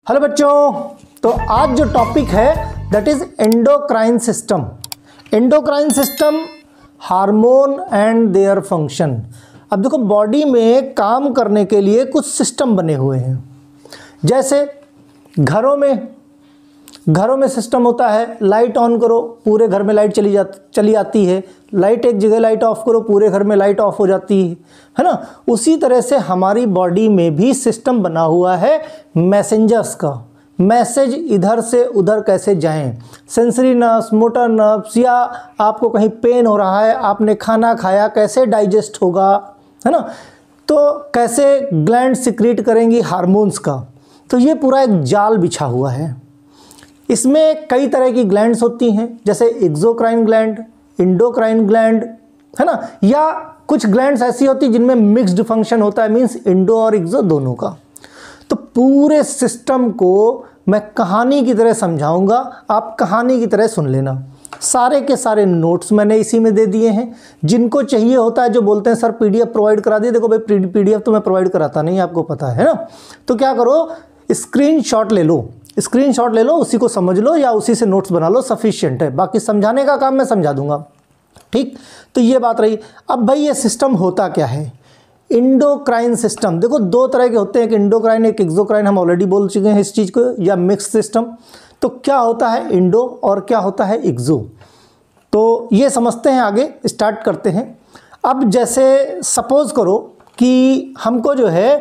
Hello बच्चों, तो आज जो टॉपिक है that is endocrine system. Endocrine system, hormone and their function. अब देखो, बॉडी में काम करने के लिए कुछ सिस्टम बने हुए हैं। जैसे घरों में सिस्टम होता है, लाइट ऑन करो पूरे घर में लाइट चली आती है, लाइट एक जगह लाइट ऑफ करो पूरे घर में लाइट ऑफ हो जाती है ना। उसी तरह से हमारी बॉडी में भी सिस्टम बना हुआ है मैसेंजर्स का। मैसेज इधर से उधर कैसे जाएं, सेंसरी नर्व्स, मोटर नर्व्स, या आपको कहीं पेन हो रहा है, आपने खाना खाया कैसे डाइजेस्ट होगा, है ना। तो कैसे ग्लैंड सिक्रीट करेंगी हार्मोन्स का। तो ये पूरा एक जाल बिछा हुआ है। इसमें कई तरह की ग्लैंड्स होती हैं, जैसे एक्सोक्राइन ग्लैंड, इंडोक्राइन ग्लैंड, है ना। या कुछ ग्लैंड्स ऐसी होती जिनमें मिक्स्ड फंक्शन होता है, मींस इंडो और एक्सो दोनों का। तो पूरे सिस्टम को मैं कहानी की तरह समझाऊंगा, आप कहानी की तरह सुन लेना। सारे के सारे नोट्स मैंने इसी में दे दिए हैं। जिनको चाहिए होता है, जो बोलते हैं सर पीडीएफ प्रोवाइड करा दिए, देखो भाई पीडीएफ तो मैं प्रोवाइड कराता नहीं, आपको पता है ना। तो क्या करो, स्क्रीनशॉट ले लो, उसी को समझ लो या उसी से नोट्स बना लो, सफिशिएंट है। बाकी समझाने का काम मैं समझा दूंगा, ठीक। तो ये बात रही। अब भाई ये सिस्टम होता क्या है, इंडोक्राइन सिस्टम। देखो दो तरह के होते हैं, एक इंडोक्राइन एक एक्सोक्राइन, हम ऑलरेडी बोल चुके हैं इस चीज़ को, या मिक्स सिस्टम। तो क्या होता है इंडो और क्या होता है एक्सो, तो ये समझते हैं, आगे स्टार्ट करते हैं। अब जैसे सपोज करो कि हमको जो है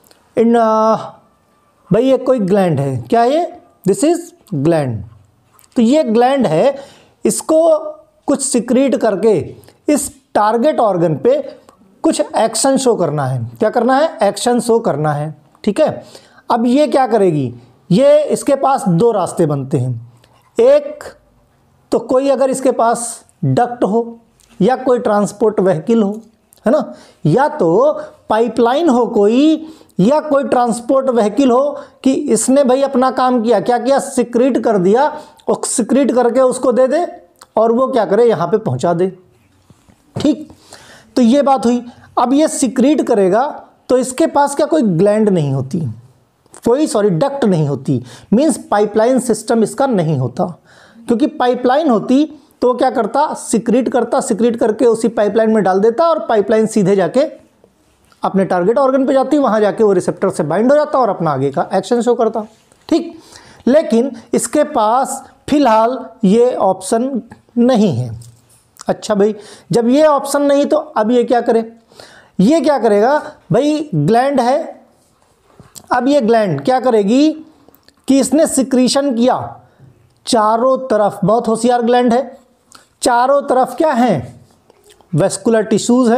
भाई ये कोई ग्लैंड है, क्या ये, दिस इज ग्लैंड। तो ये ग्लैंड है, इसको कुछ सिक्रीट करके इस टारगेट ऑर्गन पे कुछ एक्शन शो करना है। क्या करना है, एक्शन शो करना है, ठीक है। अब ये क्या करेगी, ये इसके पास दो रास्ते बनते हैं। एक तो कोई अगर इसके पास डक्ट हो या कोई ट्रांसपोर्ट व्हीकल हो, है ना, या तो पाइपलाइन हो कोई, या कोई ट्रांसपोर्ट व्हीकल हो कि इसने भाई अपना काम किया, क्या किया, सिक्रीट कर दिया, और सिक्रीट करके उसको दे दे और वो क्या करे, यहाँ पे पहुँचा दे, ठीक। तो ये बात हुई। अब ये सिक्रीट करेगा तो इसके पास क्या कोई ग्लैंड नहीं होती, डक्ट नहीं होती, मींस पाइपलाइन सिस्टम इसका नहीं होता। क्योंकि पाइपलाइन होती तो वो क्या करता, सिक्रीट करके उसी पाइपलाइन में डाल देता और पाइपलाइन सीधे जाके अपने टारगेट ऑर्गन पे जाती, वहां जाके वो रिसेप्टर से बाइंड हो जाता और अपना आगे का एक्शन शो करता, ठीक। लेकिन इसके पास फिलहाल ये ऑप्शन नहीं है। अच्छा भाई, जब ये ऑप्शन नहीं तो अब ये क्या करे, ये क्या करेगा भाई, ग्लैंड है। अब ये ग्लैंड क्या करेगी कि इसने सिक्रीशन किया चारों तरफ, बहुत होशियार ग्लैंड है, चारों तरफ क्या है, वेस्कुलर टिश्यूज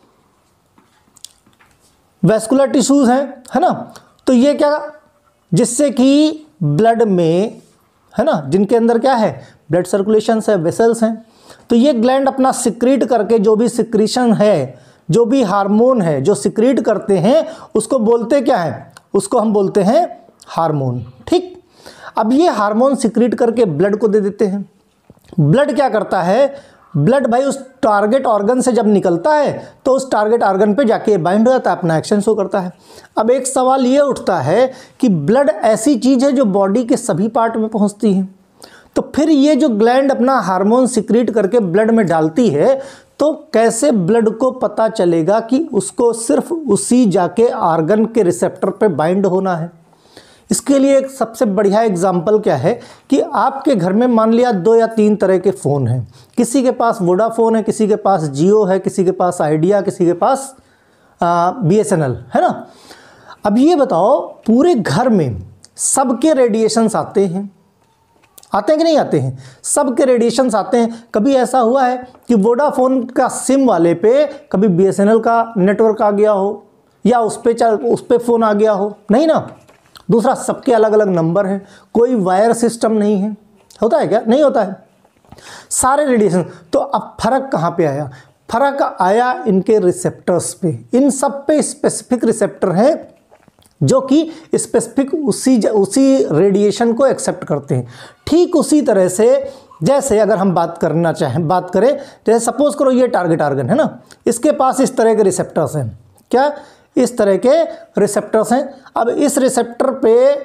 है ना। तो ये क्या, जिससे कि ब्लड में, है ना, जिनके अंदर क्या है, ब्लड सर्कुलेशन है, वेसल्स हैं। तो ये ग्लैंड अपना सिक्रीट करके जो भी सिक्रीशन है, जो भी हार्मोन है जो सिक्रीट करते हैं, उसको बोलते क्या है, उसको हम बोलते हैं हार्मोन, ठीक। अब ये हार्मोन सिक्रीट करके ब्लड को दे देते हैं। ब्लड क्या करता है, ब्लड भाई उस टारगेट ऑर्गन से जब निकलता है तो उस टारगेट ऑर्गन पे जाके बाइंड हो जाता है, अपना एक्शन शो करता है। अब एक सवाल ये उठता है कि ब्लड ऐसी चीज़ है जो बॉडी के सभी पार्ट में पहुंचती है, तो फिर ये जो ग्लैंड अपना हार्मोन सिक्रीट करके ब्लड में डालती है, तो कैसे ब्लड को पता चलेगा कि उसको सिर्फ उसी जाके ऑर्गन के रिसेप्टर पे बाइंड होना है। इसके लिए एक सबसे बढ़िया एग्जाम्पल क्या है कि आपके घर में मान लिया 2 या 3 तरह के फ़ोन हैं, किसी के पास वोडाफोन है, किसी के पास जियो है, किसी के पास आइडिया, किसी के पास BSNL, है ना। अब ये बताओ, पूरे घर में सबके रेडिएशंस आते हैं कि नहीं आते हैं, सबके रेडिएशंस आते हैं। कभी ऐसा हुआ है कि वोडाफोन का सिम वाले पे कभी BSNL का नेटवर्क आ गया हो, या उस पे फ़ोन आ गया हो, नहीं ना। दूसरा, सबके अलग अलग नंबर हैं, कोई वायर सिस्टम नहीं है, होता है क्या, नहीं होता है, सारे रेडिएशन। तो अब फर्क कहाँ पे आया, फर्क आया इनके रिसेप्टर्स पे। इन सब पे स्पेसिफिक रिसेप्टर हैं जो कि स्पेसिफिक उसी रेडिएशन को एक्सेप्ट करते हैं। ठीक उसी तरह से जैसे अगर हम बात करें, जैसे सपोज करो ये टारगेट ऑर्गन है ना, इसके पास इस तरह के रिसेप्टर्स हैं, क्या, इस तरह के रिसेप्टर्स हैं। अब इस रिसेप्टर पे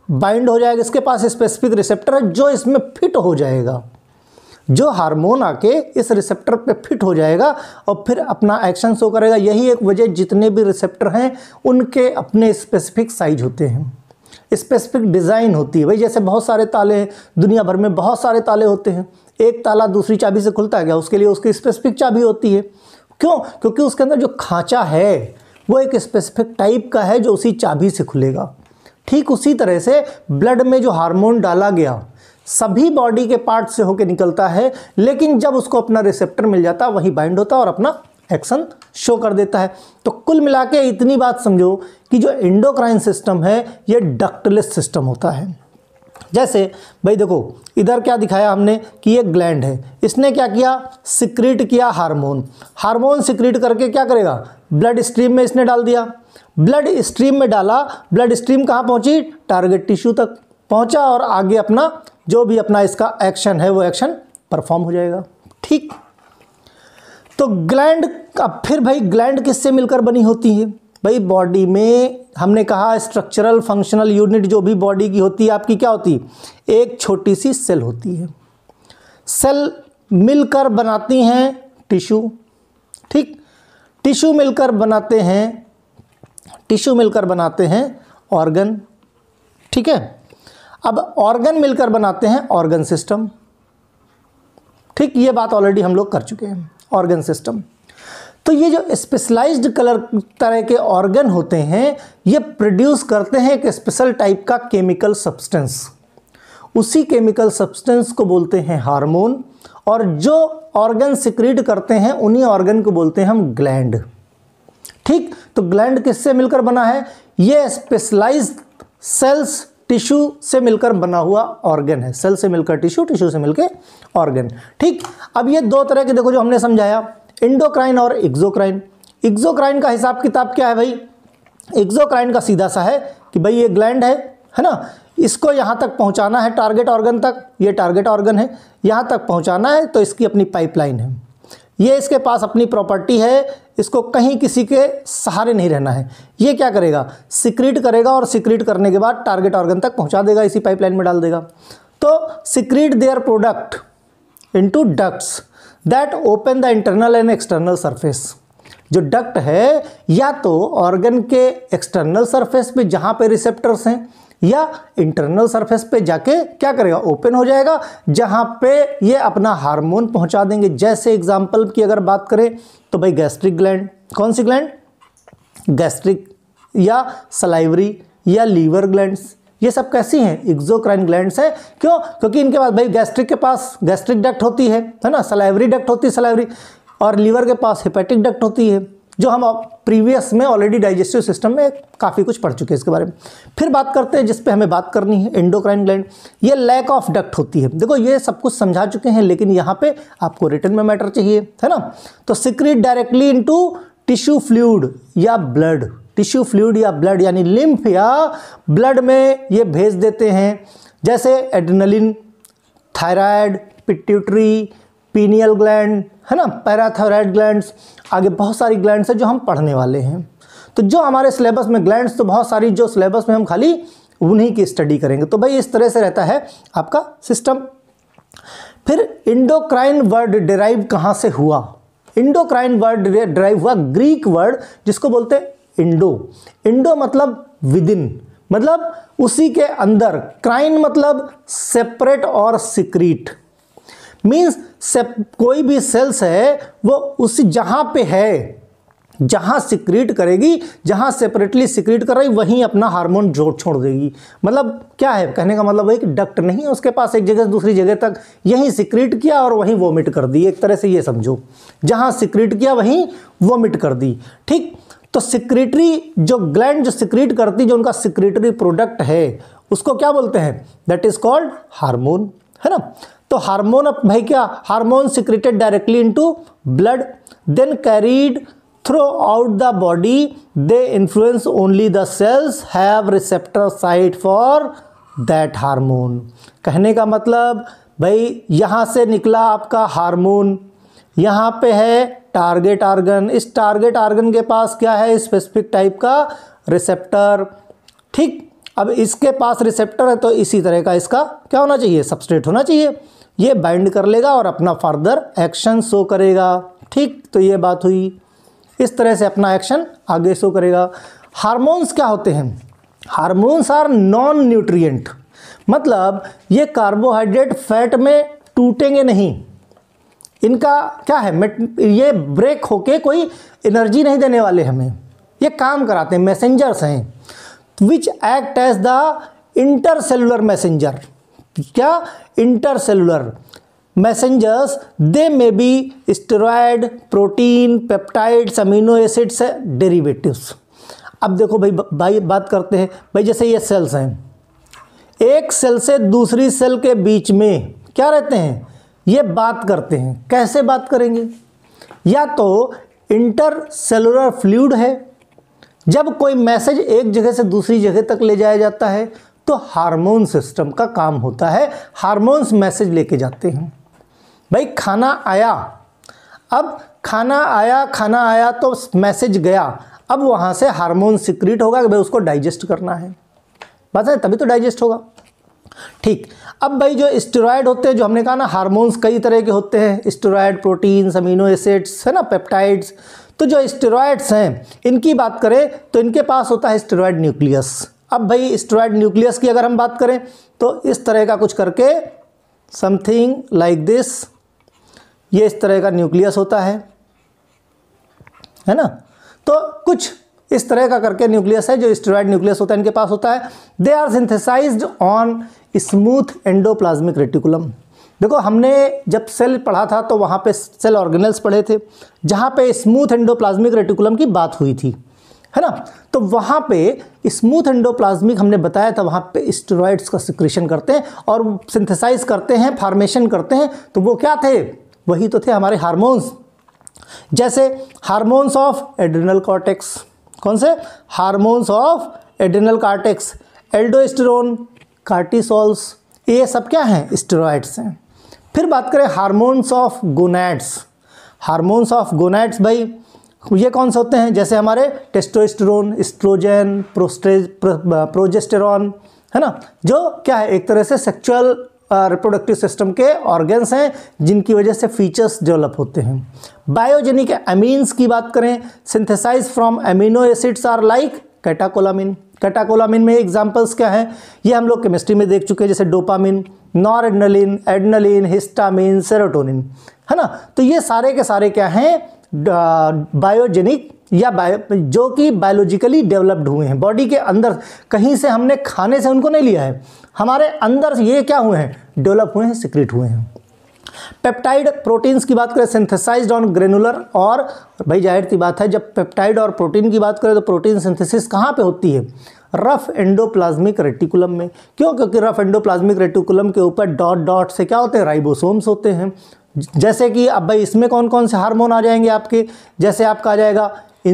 बाइंड हो जाएगा, इसके पास स्पेसिफिक रिसेप्टर है जो इसमें फिट हो जाएगा, जो हार्मोन आके इस रिसेप्टर पे फिट हो जाएगा और फिर अपना एक्शन शो करेगा। यही एक वजह, जितने भी रिसेप्टर हैं उनके अपने स्पेसिफिक साइज होते हैं, स्पेसिफिक डिज़ाइन होती है। भाई जैसे बहुत सारे ताले हैं, दुनिया भर में बहुत सारे ताले होते हैं, एक ताला दूसरी चाबी से खुलता है क्या, उसके लिए उसकी स्पेसिफिक चाबी होती है। क्यों? क्योंकि उसके अंदर जो खांचा है वो एक स्पेसिफिक टाइप का है जो उसी चाबी से खुलेगा। ठीक उसी तरह से ब्लड में जो हार्मोन डाला गया सभी बॉडी के पार्ट से होकर निकलता है, लेकिन जब उसको अपना रिसेप्टर मिल जाता है वही बाइंड होता है और अपना एक्शन शो कर देता है। तो कुल मिला के इतनी बात समझो कि जो एंडोक्राइन सिस्टम है ये डक्टलेस सिस्टम होता है। जैसे भाई देखो इधर क्या दिखाया हमने कि ये ग्लैंड है, इसने क्या किया, सिक्रीट किया हार्मोन। हार्मोन सिक्रीट करके क्या करेगा, ब्लड स्ट्रीम में इसने डाल दिया। ब्लड स्ट्रीम में डाला, ब्लड स्ट्रीम कहाँ पहुंची, टारगेट टिश्यू तक पहुंचा और आगे अपना जो भी अपना इसका एक्शन है वो एक्शन परफॉर्म हो जाएगा। ठीक, तो ग्लैंड, अब फिर भाई ग्लैंड किससे मिलकर बनी होती है। भाई बॉडी में हमने कहा स्ट्रक्चरल फंक्शनल यूनिट जो भी बॉडी की होती है आपकी क्या होती है, एक छोटी सी सेल होती है। सेल मिलकर बनाती हैं टिश्यू। ठीक, टिश्यू मिलकर बनाते हैं ऑर्गन। ठीक है, अब ऑर्गन मिलकर बनाते हैं ऑर्गन सिस्टम। ठीक, ये बात ऑलरेडी हम लोग कर चुके हैं, ऑर्गन सिस्टम। तो ये जो स्पेशलाइज्ड कलर तरह के ऑर्गन होते हैं ये प्रोड्यूस करते हैं एक स्पेशल टाइप का केमिकल सब्सटेंस। उसी केमिकल सब्सटेंस को बोलते हैं हार्मोन, और जो ऑर्गन सिक्रीट करते हैं उन्हीं ऑर्गन को बोलते हैं हम ग्लैंड। ठीक, तो ग्लैंड किससे मिलकर बना है, ये स्पेशलाइज्ड सेल्स टिश्यू से मिलकर बना हुआ ऑर्गन है। सेल से मिलकर टिश्यू, टिश्यू से मिलकर ऑर्गन। ठीक, अब ये दो तरह के देखो जो हमने समझाया, इंडोक्राइन और एक्सोक्राइन। एक्सोक्राइन का हिसाब किताब क्या है भाई, एक्सोक्राइन का सीधा सा है कि भाई ये ग्लैंड है ना, इसको यहाँ तक पहुँचाना है टारगेट ऑर्गन तक, ये टारगेट ऑर्गन है, यहाँ तक पहुँचाना है तो इसकी अपनी पाइपलाइन है, ये इसके पास अपनी प्रॉपर्टी है, इसको कहीं किसी के सहारे नहीं रहना है। ये क्या करेगा, सिक्रीट करेगा और सिक्रीट करने के बाद टारगेट ऑर्गन तक पहुँचा देगा, इसी पाइपलाइन में डाल देगा। तो secrete their product into ducts that open the internal and external surface. जो डक्ट है या तो ऑर्गन के एक्सटर्नल सरफेस पे जहाँ पे रिसेप्टर्स हैं, या इंटरनल सरफेस पे जाके क्या करेगा, ओपन हो जाएगा, जहाँ पे ये अपना हार्मोन पहुँचा देंगे। जैसे एग्जाम्पल की अगर बात करें तो भाई गैस्ट्रिक ग्लैंड, कौन सी ग्लैंड, गैस्ट्रिक या सलाइवरी या लीवर ग्लैंड्स, ये सब कैसी हैं, एक्सोक्राइन ग्लैंड्स हैं। क्यों, क्योंकि इनके पास भाई गैस्ट्रिक के पास गैस्ट्रिक डक्ट होती है ना, सलाइवरी डक्ट होती है सलाइवरी, और लीवर के पास हेपेटिक डक्ट होती है, जो हम प्रीवियस में ऑलरेडी डाइजेस्टिव सिस्टम में काफ़ी कुछ पढ़ चुके हैं इसके बारे में। फिर बात करते हैं जिस पे हमें बात करनी है, एंडोक्राइन ग्लैंड। ये लैक ऑफ डक्ट होती है। देखो ये सब कुछ समझा चुके हैं, लेकिन यहाँ पे आपको रिटन में मैटर चाहिए, है ना। तो secrete directly into tissue fluid या ब्लड, टिश्यू फ्लूइड या ब्लड यानी लिम्फ या ब्लड में ये भेज देते हैं। जैसे adrenaline, thyroid, pituitary, pineal gland, है ना, पैराथायराइड ग्लैंड्स, आगे बहुत सारी ग्लैंड्स हैं जो हम पढ़ने वाले हैं। तो जो हमारे सिलेबस में ग्लैंड्स तो बहुत सारी, जो सिलेबस में हम खाली उन्हीं की स्टडी करेंगे। तो भाई इस तरह से रहता है आपका सिस्टम। फिर इंडोक्राइन वर्ड डिराइव कहाँ से हुआ, इंडोक्राइन वर्ड डिराइव हुआ ग्रीक वर्ड जिसको बोलते हैं इंडो। इंडो मतलब विदिन, मतलब उसी के अंदर, क्राइन मतलब सेपरेट और सिक्रीट, मीन्स कोई भी सेल्स है वो उसी जहाँ पे है, जहाँ सिक्रीट करेगी, जहाँ सेपरेटली सिक्रीट कर रही वहीं अपना हार्मोन छोड़ देगी। मतलब क्या है, कहने का मतलब है कि डक्ट नहीं है उसके पास एक जगह से दूसरी जगह तक, यहीं सिक्रीट किया और वहीं वोमिट कर दी। एक तरह से ये समझो, जहाँ सिक्रीट किया वहीं वोमिट कर दी। ठीक, तो सिक्रीटरी जो ग्लैंड जो सिक्रीट करती, जो उनका सिक्रीटरी प्रोडक्ट है उसको क्या बोलते हैं, दैट इज कॉल्ड हार्मोन, है ना। तो हार्मोन भाई क्या, hormone secreted directly into blood then carried throughout the body, they influence only the cells have receptor site for that hormone. कहने का मतलब भाई यहाँ से निकला आपका हार्मोन, यहाँ पे है टारगेट ऑर्गन, इस टारगेट ऑर्गन के पास क्या है, स्पेसिफिक टाइप का रिसेप्टर। ठीक, अब इसके पास रिसेप्टर है तो इसी तरह का इसका क्या होना चाहिए, सबस्ट्रेट होना चाहिए। ये बाइंड कर लेगा और अपना फर्दर एक्शन शो करेगा। ठीक, तो ये बात हुई, इस तरह से अपना एक्शन आगे शो करेगा। हार्मोन्स क्या होते हैं? हार्मोन्स आर नॉन न्यूट्रिएंट, मतलब ये कार्बोहाइड्रेट फैट में टूटेंगे नहीं, इनका क्या है, ये ब्रेक होके कोई एनर्जी नहीं देने वाले हमें, ये काम कराते हैं, मैसेंजर्स हैं। Which act as the intercellular messenger, क्या, intercellular messengers, they may be steroid, protein, peptides, amino acids, derivatives. अब देखो भाई बात करते हैं भाई, जैसे ये सेल्स हैं, एक सेल से दूसरी सेल के बीच में क्या रहते हैं, ये बात करते हैं। कैसे बात करेंगे? या तो इंटरसेलुलर फ्लूइड है, जब कोई मैसेज एक जगह से दूसरी जगह तक ले जाया जाता है तो हार्मोन सिस्टम का काम होता है, हार्मोन्स मैसेज लेके जाते हैं। भाई खाना आया, अब खाना आया तो मैसेज गया, अब वहाँ से हार्मोन सिक्रीट होगा कि भाई उसको डाइजेस्ट करना है, बात है, तभी तो डाइजेस्ट होगा। ठीक, अब भाई जो स्टेरॉयड होते हैं, जो हमने कहा ना हार्मोन्स कई तरह के होते हैं, स्टेरॉयड, प्रोटीन्स, अमीनो एसिड्स, है ना, पेप्टाइड्स। तो जो स्टेरॉयड्स हैं इनकी बात करें तो इनके पास होता है स्टेरॉयड न्यूक्लियस। अब भाई स्टेरॉयड न्यूक्लियस की अगर हम बात करें तो इस तरह का कुछ करके, समथिंग लाइक दिस, ये इस तरह का न्यूक्लियस होता है ना। तो कुछ इस तरह का करके न्यूक्लियस है जो स्टेरॉयड न्यूक्लियस होता है, इनके पास होता है। They are synthesized on smooth endoplasmic reticulum. देखो हमने जब सेल पढ़ा था तो वहाँ पे सेल ऑर्गेनेल्स पढ़े थे, जहाँ पे स्मूथ एंडोप्लाज्मिक रेटिकुलम की बात हुई थी, है ना। तो वहाँ पे स्मूथ एंडोप्लाज्मिक हमने बताया था, वहाँ पे स्टेरॉइड्स का सिक्रेशन करते हैं और सिंथेसाइज करते हैं, फॉर्मेशन करते हैं। तो वो क्या थे? वही तो थे हमारे हार्मोन्स, जैसे हार्मोन्स ऑफ एड्रिनल कॉर्टेक्स। कौन से? Hormones of adrenal cortex, aldosterone, cortisols, ये सब क्या हैं? स्टेरॉइड्स हैं। फिर बात करें hormones of gonads. Hormones of gonads भाई ये कौन से होते हैं? जैसे हमारे टेस्टोस्टेरोन, एस्ट्रोजन, प्रोजेस्टेरॉन, है ना, जो क्या है एक तरह से सेक्सुअल रिप्रोडक्टिव सिस्टम के ऑर्गन्स हैं, जिनकी वजह से फीचर्स डेवलप होते हैं। बायोजेनिक एमीन्स की बात करें, synthesise from amino acids are like catecholamine. Catecholamine में एग्जांपल्स क्या हैं? ये हम लोग केमिस्ट्री में देख चुके हैं, जैसे dopamine, noradrenaline, adrenaline, histamine, serotonin, है ना। तो ये सारे के सारे क्या हैं? बायोजेनिक या जो कि बायोलॉजिकली डेवलप्ड हुए हैं बॉडी के अंदर, कहीं से हमने खाने से उनको नहीं लिया है, हमारे अंदर ये क्या हुए हैं? डेवलप हुए हैं, सिक्रेट हुए हैं। पेप्टाइड प्रोटीन्स की बात करें, सिंथेसाइज्ड ऑन ग्रेनुलर, और भाई जाहिर सी बात है जब पेप्टाइड और प्रोटीन की बात करें तो प्रोटीन सिंथेसिस कहाँ पे होती है? रफ एंडोप्लाज्मिक रेटिकुलम में। क्यों? क्योंकि रफ एंडोप्लाज्मिक रेटिकुलम के ऊपर डॉट डॉट से क्या होते हैं? राइबोसोम्स होते हैं। जैसे कि अब भाई इसमें कौन कौन से हार्मोन आ जाएंगे आपके? जैसे आपका आ जाएगा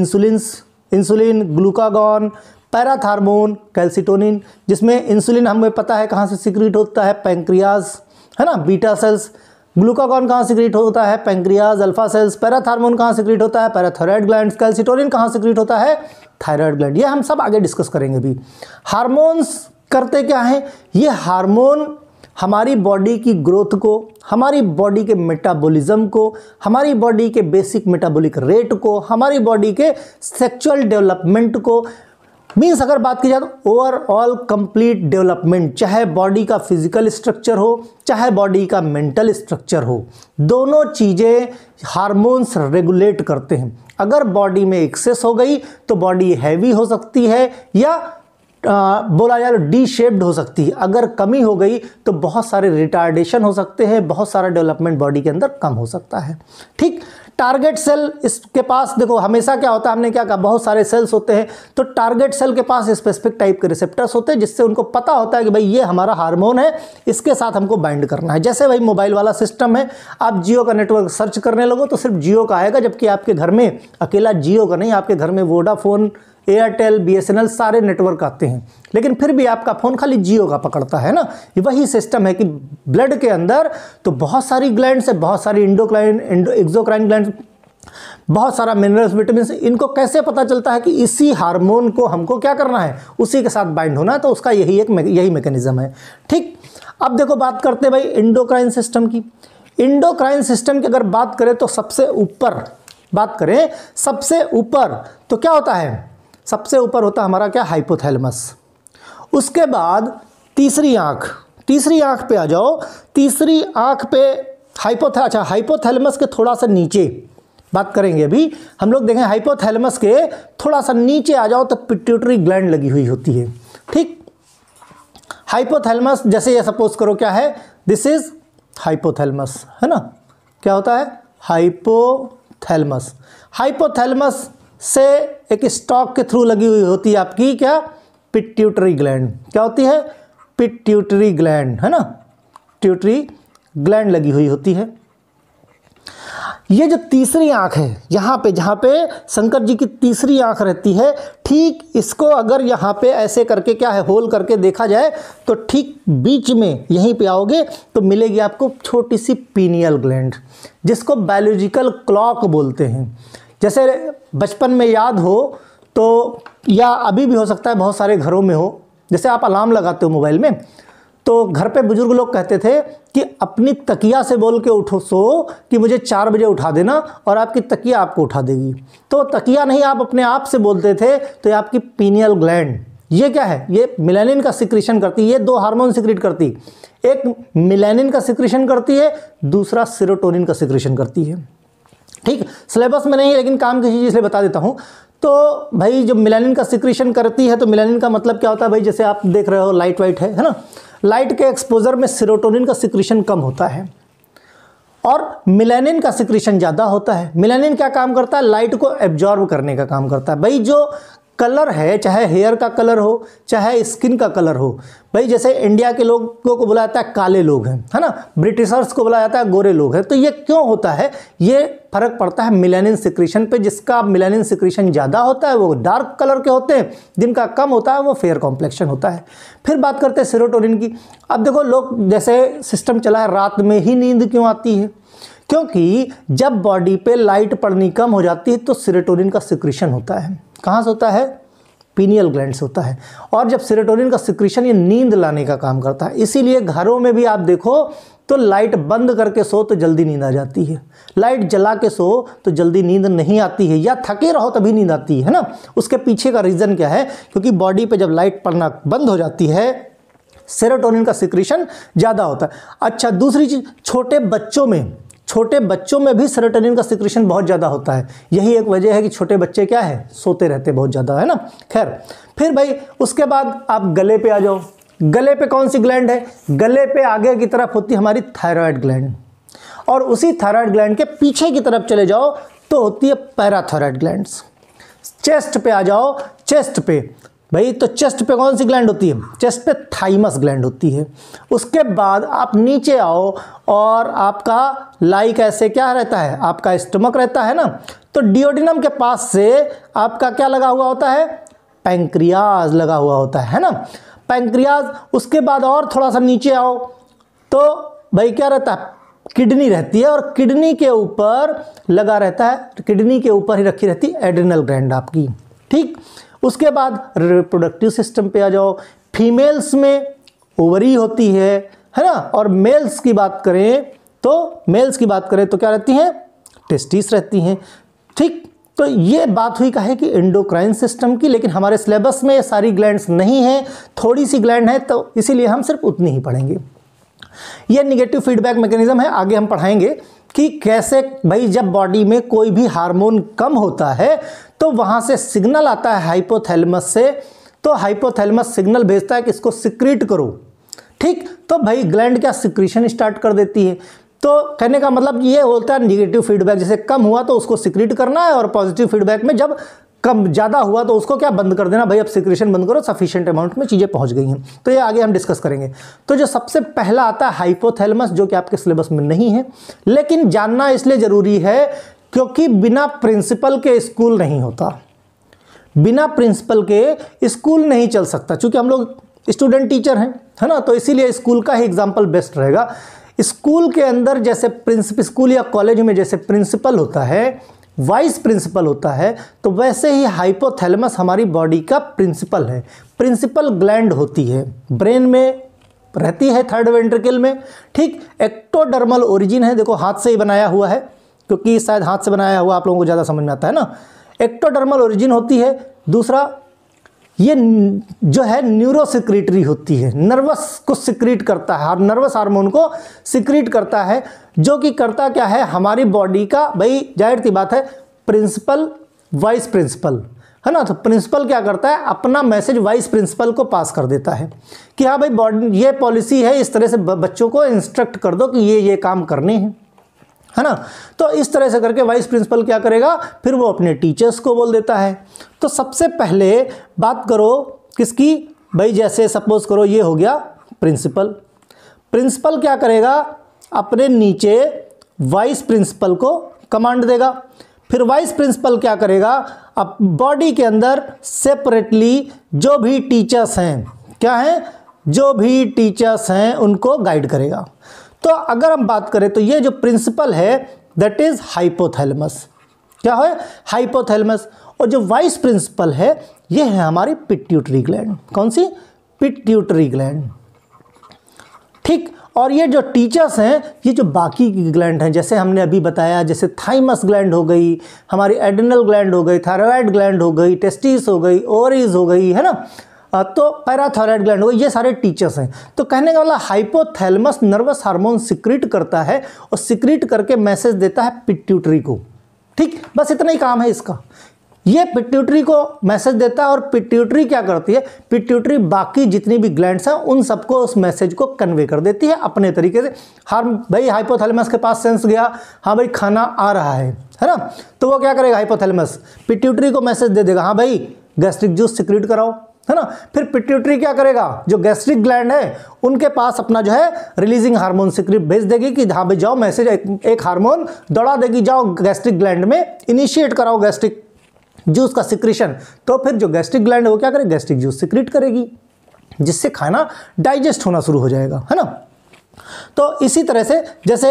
इंसुलिन, ग्लूकागॉन, पैराथार्मोन, कैल्सिटोनिन, जिसमें इंसुलिन हमें पता है कहाँ से सिक्रीट होता है? पैंक्रियाज, है ना, बीटा सेल्स। ग्लूकागॉन कहाँ सिक्रीट होता है? Pancreas, alpha cells. पैराथार्मोन कहाँ सिक्रीट होता है? Parathyroid glands. कैल्सिटोनिन कहाँ सिक्रीट होता है? Thyroid gland. ये हम सब आगे डिस्कस करेंगे भी। हार्मोन्स करते क्या हैं? ये हार्मोन हमारी बॉडी की ग्रोथ को, हमारी बॉडी के मेटाबॉलिज्म को, हमारी बॉडी के बेसिक मेटाबॉलिक रेट को, हमारी बॉडी के सेक्सुअल डेवलपमेंट को, मीन्स अगर बात की जाए तो ओवरऑल कंप्लीट डेवलपमेंट, चाहे बॉडी का फिजिकल स्ट्रक्चर हो, चाहे बॉडी का मेंटल स्ट्रक्चर हो, दोनों चीज़ें हार्मोन्स रेगुलेट करते हैं। अगर बॉडी में एक्सेस हो गई तो बॉडी हैवी हो सकती है या बोला जाए डी शेप्ड हो सकती है। अगर कमी हो गई तो बहुत सारे रिटार्डेशन हो सकते हैं, बहुत सारा डेवलपमेंट बॉडी के अंदर कम हो सकता है। ठीक, टारगेट सेल इसके पास देखो हमेशा क्या होता है, हमने क्या कहा, बहुत सारे सेल्स होते हैं, तो टारगेट सेल के पास स्पेसिफिक टाइप के रिसेप्टर्स होते हैं, जिससे उनको पता होता है कि भाई ये हमारा हार्मोन है, इसके साथ हमको बाइंड करना है। जैसे भाई मोबाइल वाला सिस्टम है, आप जियो का नेटवर्क सर्च करने लगो तो सिर्फ जियो का आएगा, जबकि आपके घर में अकेला जियो का नहीं, आपके घर में वोडाफोन, एयरटेल, BSNL सारे नेटवर्क आते हैं, लेकिन फिर भी आपका फ़ोन खाली जियो का पकड़ता है ना। वही सिस्टम है कि ब्लड के अंदर तो बहुत सारी ग्लैंड्स है, बहुत सारी एक्सोक्राइन ग्लैंड्स, बहुत सारा मिनरल्स, विटामिन, इनको कैसे पता चलता है कि इसी हार्मोन को हमको क्या करना है, उसी के साथ बाइंड होना है, तो उसका यही मैकेनिज्म है। ठीक, अब देखो बात करते हैं भाई एंडोक्राइन सिस्टम की। एंडोक्राइन सिस्टम की अगर बात करें तो सबसे ऊपर बात करें, सबसे ऊपर तो क्या होता है, सबसे ऊपर होता है हमारा क्या, हाइपोथैलेमस। उसके बाद तीसरी आंख पे आ जाओ। तीसरी आंख पे हाइपोथैलेमस के थोड़ा सा नीचे बात करेंगे अभी हम लोग, देखें हाइपोथैलेमस के थोड़ा सा नीचे आ जाओ तो पिट्यूटरी ग्लैंड लगी हुई होती है। ठीक, हाइपोथैलेमस जैसे ये सपोज करो क्या है, दिस इज हाइपोथैलेमस, है ना, क्या होता है, हाइपोथैलेमस। हाइपोथैलेमस से एक स्टॉक के थ्रू लगी हुई होती है आपकी क्या, पिट्यूटरी ग्लैंड। क्या होती है, पिट्यूटरी ग्लैंड, है ना, पिट्यूटरी ग्लैंड लगी हुई होती है। ये जो तीसरी आंख है यहाँ पे, जहाँ पे शंकर जी की तीसरी आंख रहती है, ठीक इसको अगर यहाँ पे ऐसे करके क्या है, होल करके देखा जाए तो ठीक बीच में यहीं पे आओगे तो मिलेगी आपको छोटी सी पीनियल ग्लैंड, जिसको बायोलॉजिकल क्लॉक बोलते हैं। जैसे बचपन में याद हो तो, या अभी भी हो सकता है बहुत सारे घरों में हो, जैसे आप अलार्म लगाते हो मोबाइल में, तो घर पे बुजुर्ग लोग कहते थे कि अपनी तकिया से बोल के उठो, सो कि मुझे 4 बजे उठा देना, और आपकी तकिया आपको उठा देगी। तो तकिया नहीं, आप अपने आप से बोलते थे, तो ये आपकी पीनियल ग्लैंड, ये क्या है, ये मेलानिन का सिक्रीशन करती है। ये 2 हार्मोन सिक्रीट करती, एक मेलानिन का सिक्रीशन करती है, दूसरा सेरोटोनिन का सिक्रीशन करती है। ठीक, सिलेबस में नहीं है लेकिन काम की चीज़ इसलिए बता देता हूँ। तो भाई जब मेलानिन का सिक्रीशन करती है, तो मेलानिन का मतलब क्या होता है भाई, जैसे आप देख रहे हो लाइट वाइट है ना, लाइट के एक्सपोजर में सेरोटोनिन का सिक्रीशन कम होता है और मेलानिन का सिक्रीशन ज़्यादा होता है। मेलानिन क्या काम करता है, लाइट को एब्जॉर्ब करने का काम करता है। भाई जो कलर है, चाहे हेयर का कलर हो, चाहे स्किन का कलर हो, भाई जैसे इंडिया के लोगों को बुलाया जाता है काले लोग हैं, है ना, ब्रिटिशर्स को बुलाया जाता है गोरे लोग हैं। तो ये क्यों होता है, ये फर्क पड़ता है मेलानिन सिक्रीशन पे। जिसका मेलानिन सिक्रीशन ज़्यादा होता है वो डार्क कलर के होते हैं, जिनका कम होता है वो फेयर कॉम्प्लेक्शन होता है। फिर बात करते हैं सेरोटोनिन की। अब देखो लोग जैसे सिस्टम चला है, रात में ही नींद क्यों आती है, क्योंकि जब बॉडी पे लाइट पड़नी कम हो जाती है तो सेरोटोनिन का सिक्रीशन होता है। कहाँ से होता है, पीनियल ग्लैंड से होता है। और जब सेरोटोनिन का सिक्रीशन ये नींद लाने का काम करता है, इसीलिए घरों में भी आप देखो तो लाइट बंद करके सो तो जल्दी नींद आ जाती है, लाइट जला के सो तो जल्दी नींद नहीं आती है, या थके रहो तभी नींद आती है ना। उसके पीछे का रीज़न क्या है, क्योंकि बॉडी पे जब लाइट पड़ना बंद हो जाती है सेरोटोनिन का सिक्रीशन ज़्यादा होता है। अच्छा, दूसरी चीज़, छोटे बच्चों में भी सेरोटोनिन का सिक्रीशन बहुत ज़्यादा होता है। यही एक वजह है कि छोटे बच्चे क्या है, सोते रहते बहुत ज़्यादा, है ना। खैर, फिर भाई उसके बाद आप गले पे आ जाओ। गले पे कौन सी ग्लैंड है, गले पे आगे की तरफ होती है हमारी थायराइड ग्लैंड, और उसी थायराइड ग्लैंड के पीछे की तरफ चले जाओ तो होती है पैराथायराइड ग्लैंड्स। चेस्ट पे आ जाओ, चेस्ट पे भाई, तो चेस्ट पे कौन सी ग्लैंड होती है, चेस्ट पे थाइमस ग्लैंड होती है। उसके बाद आप नीचे आओ और आपका लाइक ऐसे क्या रहता है, आपका स्टमक रहता है ना, तो डिओडिनम के पास से आपका क्या लगा हुआ होता है, पैंक्रियाज लगा हुआ होता है ना, पैंक्रियाज। उसके बाद और थोड़ा सा नीचे आओ तो भाई क्या रहता है, किडनी रहती है, और किडनी के ऊपर लगा रहता है, किडनी के ऊपर ही रखी रहती है एड्रिनल ग्लैंड आपकी। ठीक, उसके बाद रिप्रोडक्टिव सिस्टम पे आ जाओ। फीमेल्स में ओवरी होती है ना, और मेल्स की बात करें तो क्या रहती हैं, टेस्टिस रहती हैं। ठीक, तो ये बात हुई है कि एंडोक्राइन सिस्टम की, लेकिन हमारे सिलेबस में ये सारी ग्लैंड्स नहीं है, थोड़ी सी ग्लैंड है, तो इसीलिए हम सिर्फ उतनी ही पढ़ेंगे। ये निगेटिव फीडबैक मैकेनिज्म है, आगे हम पढ़ाएंगे कि कैसे भाई जब बॉडी में कोई भी हार्मोन कम होता है तो वहाँ से सिग्नल आता है हाइपोथैलेमस से, तो हाइपोथैलेमस सिग्नल भेजता है कि इसको सिक्रीट करो। ठीक, तो भाई ग्लैंड क्या सिक्रीशन स्टार्ट कर देती है। तो कहने का मतलब ये होता है निगेटिव फीडबैक, जैसे कम हुआ तो उसको सिक्रीट करना है, और पॉजिटिव फीडबैक में जब कम ज़्यादा हुआ तो उसको क्या बंद कर देना, भाई अब सिक्रीशन बंद करो, सफिशिएंट अमाउंट में चीज़ें पहुंच गई हैं। तो ये आगे हम डिस्कस करेंगे। तो जो सबसे पहला आता है हाइपोथैलेमस, जो कि आपके सिलेबस में नहीं है, लेकिन जानना इसलिए ज़रूरी है क्योंकि बिना प्रिंसिपल के स्कूल नहीं होता, बिना प्रिंसिपल के स्कूल नहीं चल सकता। चूँकि हम लोग स्टूडेंट टीचर हैं, है ना, तो इसीलिए स्कूल का ही एग्जाम्पल बेस्ट रहेगा। स्कूल के अंदर जैसे स्कूल या कॉलेज में जैसे प्रिंसिपल होता है, वाइस प्रिंसिपल होता है, तो वैसे ही हाइपोथैलेमस हमारी बॉडी का प्रिंसिपल है, प्रिंसिपल ग्लैंड होती है, ब्रेन में रहती है, थर्ड वेंट्रिकल में। ठीक, एक्टोडर्मल ओरिजिन है, देखो हाथ से ही बनाया हुआ है, क्योंकि शायद हाथ से बनाया हुआ आप लोगों को ज़्यादा समझ में आता है ना। एक्टोडर्मल ओरिजिन होती है। दूसरा, ये जो है न्यूरोसिक्रीटरी होती है, नर्वस को सिक्रीट करता है, नर्वस हार्मोन को सिक्रीट करता है, जो कि करता क्या है, हमारी बॉडी का, भाई जाहिर सी बात है, प्रिंसिपल वाइस प्रिंसिपल है ना। तो प्रिंसिपल क्या करता है, अपना मैसेज वाइस प्रिंसिपल को पास कर देता है कि हाँ भाई बॉडी ये पॉलिसी है, इस तरह से बच्चों को इंस्ट्रक्ट कर दो कि ये काम करने हैं, है ना। तो इस तरह से करके वाइस प्रिंसिपल क्या करेगा, फिर वो अपने टीचर्स को बोल देता है। तो सबसे पहले बात करो किसकी, भाई जैसे सपोज करो ये हो गया प्रिंसिपल। प्रिंसिपल क्या करेगा, अपने नीचे वाइस प्रिंसिपल को कमांड देगा। फिर वाइस प्रिंसिपल क्या करेगा, अब बॉडी के अंदर सेपरेटली जो भी टीचर्स हैं, क्या हैं, जो भी टीचर्स हैं उनको गाइड करेगा। तो अगर हम बात करें तो ये जो प्रिंसिपल है दैट इज हाइपोथैलेमस, क्या है, हाइपोथैलेमस। और जो वाइस प्रिंसिपल है ये है हमारी पिट्यूटरी ग्लैंड। कौन सी, पिट्यूटरी ग्लैंड। ठीक, और ये जो टीचर्स हैं ये जो बाकी की ग्लैंड हैं, जैसे हमने अभी बताया, जैसे थाइमस ग्लैंड हो गई, हमारी एड्रिनल ग्लैंड हो गई, थायराइड ग्लैंड हो गई, टेस्टिस हो गई, ओवरीज हो गई, है ना, तो पैराथायराइड ग्लैंड हो गई, ये सारे टीचर्स हैं। तो कहने का वाला हाइपोथैलेमस नर्वस हार्मोन सिक्रीट करता है और सिक्रीट करके मैसेज देता है पिट्यूटरी को। ठीक, बस इतना ही काम है इसका। ये पिट्यूटरी को मैसेज देता है और पिट्यूटरी क्या करती है, पिट्यूटरी बाकी जितनी भी ग्लैंड्स हैं उन सबको उस मैसेज को कन्वे कर देती है अपने तरीके से। भाई हाइपोथैलेमस के पास सेंस गया, हाँ भाई खाना आ रहा है ना, तो वो क्या करेगा, हाइपोथैलेमस पिट्यूटरी को मैसेज दे देगा, हाँ भाई गैस्ट्रिक जूस सिक्रीट कराओ, है ना। फिर पिट्यूटरी क्या करेगा, जो गैस्ट्रिक ग्लैंड है उनके पास अपना जो है रिलीजिंग हार्मोन सिक्रीट भेज देगी कि हाँ भाई जाओ, मैसेज एक हार्मोन दौड़ा देगी, जाओ गैस्ट्रिक ग्लैंड में इनिशिएट कराओ गैस्ट्रिक जूस का सिक्रीशन। तो फिर जो गैस्ट्रिक ग्लैंड है वो क्या करे, गैस्ट्रिक जूस सिक्रीट करेगी, जिससे खाना डाइजेस्ट होना शुरू हो जाएगा, है ना। तो इसी तरह से जैसे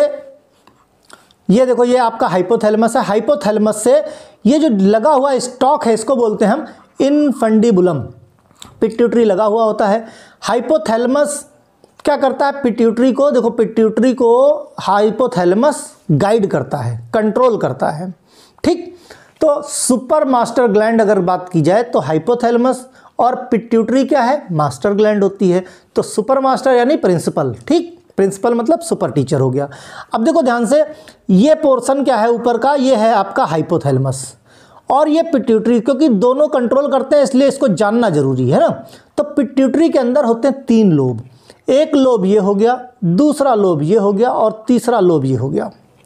ये देखो, ये आपका हाइपोथैलेमस है। हाइपोथैलेमस से ये जो लगा हुआ स्टॉक है इसको बोलते हैं हम इनफंडिबुलम। पिट्यूटरी लगा हुआ होता है। हाइपोथैलेमस क्या करता है, पिट्यूटरी को, देखो पिट्यूटरी को हाइपोथैलेमस गाइड करता है, कंट्रोल करता है। ठीक, तो सुपर मास्टर ग्लैंड अगर बात की जाए तो हाइपोथैलेमस, और पिट्यूटरी क्या है, मास्टर ग्लैंड होती है। तो सुपर मास्टर यानी प्रिंसिपल। ठीक, प्रिंसिपल मतलब सुपर टीचर हो गया। अब देखो ध्यान से, ये पोर्शन क्या है ऊपर का, ये है आपका हाइपोथैलेमस और ये पिट्यूटरी, क्योंकि दोनों कंट्रोल करते हैं इसलिए इसको जानना जरूरी है ना। तो पिट्यूटरी के अंदर होते हैं 3 लोब, एक लोब ये हो गया, दूसरा लोब ये हो गया और तीसरा लोब ये हो गया।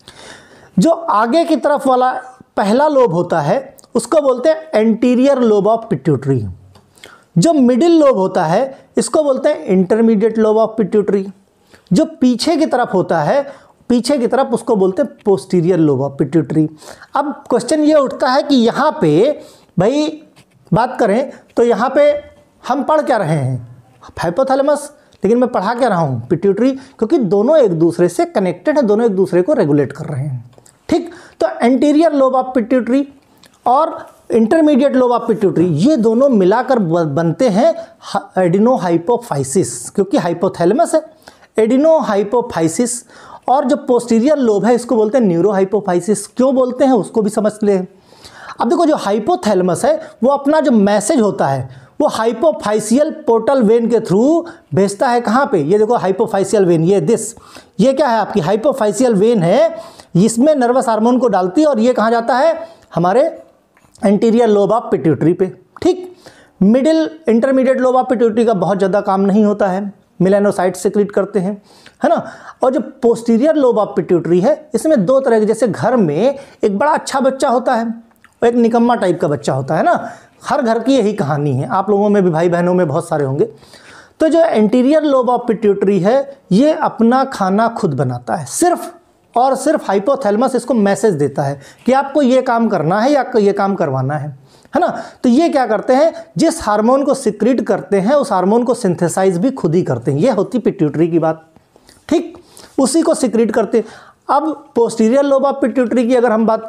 जो आगे की तरफ वाला पहला लोब होता है उसको बोलते हैं एंटीरियर लोब ऑफ पिट्यूटरी। जो मिडिल लोब होता है इसको बोलते हैं इंटरमीडिएट लोब ऑफ पिट्यूटरी। जो पीछे की तरफ होता है, पीछे की तरफ, उसको बोलते हैं पोस्टीरियर लोब ऑफ पिट्यूटरी। अब क्वेश्चन ये उठता है कि यहाँ पे भाई बात करें तो यहाँ पे हम पढ़ क्या रहे हैं, हाइपोथैलेमस, लेकिन मैं पढ़ा क्या रहा हूँ, पिट्यूटरी, क्योंकि दोनों एक दूसरे से कनेक्टेड है, दोनों एक दूसरे को रेगुलेट कर रहे हैं। ठीक, तो एंटीरियर लोब ऑफ पिट्यूटरी और इंटरमीडिएट लोब ऑफ पिट्यूटरी ये दोनों मिलाकर बनते हैं एडिनोहाइपोफाइसिस, क्योंकि हाइपोथैलेमस है, एडिनोहाइपोफाइसिस। और जो पोस्टीरियर लोब है इसको बोलते हैं न्यूरोहाइपोफाइसिस। क्यों बोलते हैं उसको भी समझ ले। अब देखो, जो हाइपोथैलेमस है वो अपना जो मैसेज होता है वो हाइपोफाइसियल पोर्टल वेन के थ्रू भेजता है। कहाँ पे, ये देखो हाइपोफाइसियल वेन, ये क्या है आपकी हाइपोफाइसियल वेन है, इसमें नर्वस हार्मोन को डालती है और ये कहाँ जाता है, हमारे एंटीरियर लोब ऑफ पिट्यूटरी पे। ठीक, middle intermediate lobe of pituitary का बहुत ज़्यादा काम नहीं होता है, मेलानोसाइट्स सिक्रीट करते हैं, है ना। और जो पोस्टीरियर लोब ऑफ पिट्यूटरी है इसमें 2 तरह के, जैसे घर में एक बड़ा अच्छा बच्चा होता है और एक निकम्मा टाइप का बच्चा होता है ना, हर घर की यही कहानी है, आप लोगों में भी, भाई बहनों में बहुत सारे होंगे। तो जो एंटीरियर लोब ऑफ पिट्यूटरी है ये अपना खाना खुद बनाता है, सिर्फ और सिर्फ हाइपोथैलेमस इसको मैसेज देता है कि आपको ये काम करना है या ये काम करवाना है ना। तो ये क्या करते हैं, जिस हार्मोन को सिक्रीट करते हैं उस हार्मोन को सिंथेसाइज भी खुद ही करते हैं। ये होती पिट्यूटरी की बात। ठीक, उसी को सिक्रीट करते हैं। अब पोस्टीरियर लोब ऑफ पिट्यूटरी की अगर हम बात करें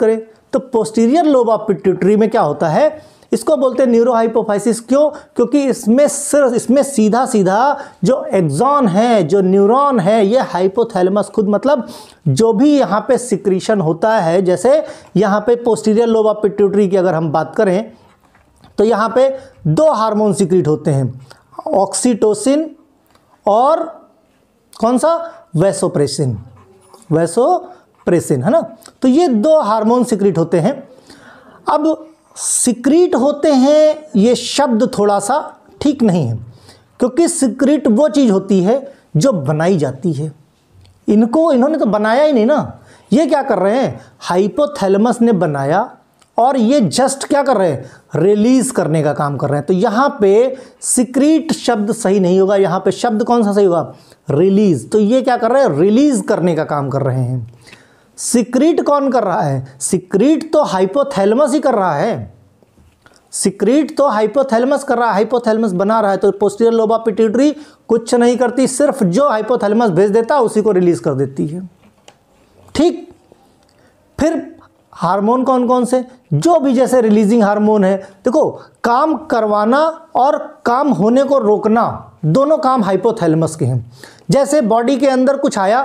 तो पोस्टीरियर लोब ऑफ पिट्यूटरी में क्या होता है, इसको बोलते हैं न्यूरोहाइपोफाइसिस। क्यों? क्योंकि इसमें सीधा सीधा जो एक्सॉन है, जो न्यूरॉन है, ये हाइपोथैलेमस खुद, मतलब जो भी यहाँ पे सिक्रीशन होता है, जैसे यहाँ पे पोस्टीरियर लोब ऑफ पिट्यूटरी की अगर हम बात करें तो यहाँ पे 2 हार्मोन सिक्रीट होते हैं, ऑक्सीटोसिन और कौन सा, वैसोप्रेसिन, है ना। तो ये 2 हार्मोन सिक्रीट होते हैं। अब सिक्रीट होते हैं, ये शब्द थोड़ा सा ठीक नहीं है, क्योंकि सिक्रीट वो चीज़ होती है जो बनाई जाती है। इन्होंने तो बनाया ही नहीं ना, ये क्या कर रहे हैं, हाइपोथैलेमस ने बनाया और ये जस्ट क्या कर रहे हैं, रिलीज करने का काम कर रहे हैं। तो यहाँ पे सिक्रीट शब्द सही नहीं होगा, यहाँ पे शब्द कौन सा सही होगा, रिलीज। तो ये क्या कर रहे हैं, रिलीज करने का काम कर रहे हैं। सिक्रीट कौन कर रहा है, सिक्रीट तो हाइपोथैलेमस ही कर रहा है, सिक्रीट तो हाइपोथैलेमस कर रहा है, हाइपोथैलेमस बना रहा है। तो पोस्टीरियर लोब ऑफ पिट्यूटरी कुछ नहीं करती, सिर्फ जो हाइपोथैलेमस भेज देता है उसी को रिलीज कर देती है। ठीक, फिर हार्मोन कौन कौन से, जो भी जैसे रिलीजिंग हार्मोन है, देखो काम करवाना और काम होने को रोकना दोनों काम हाइपोथैलेमस के हैं। जैसे बॉडी के अंदर कुछ आया,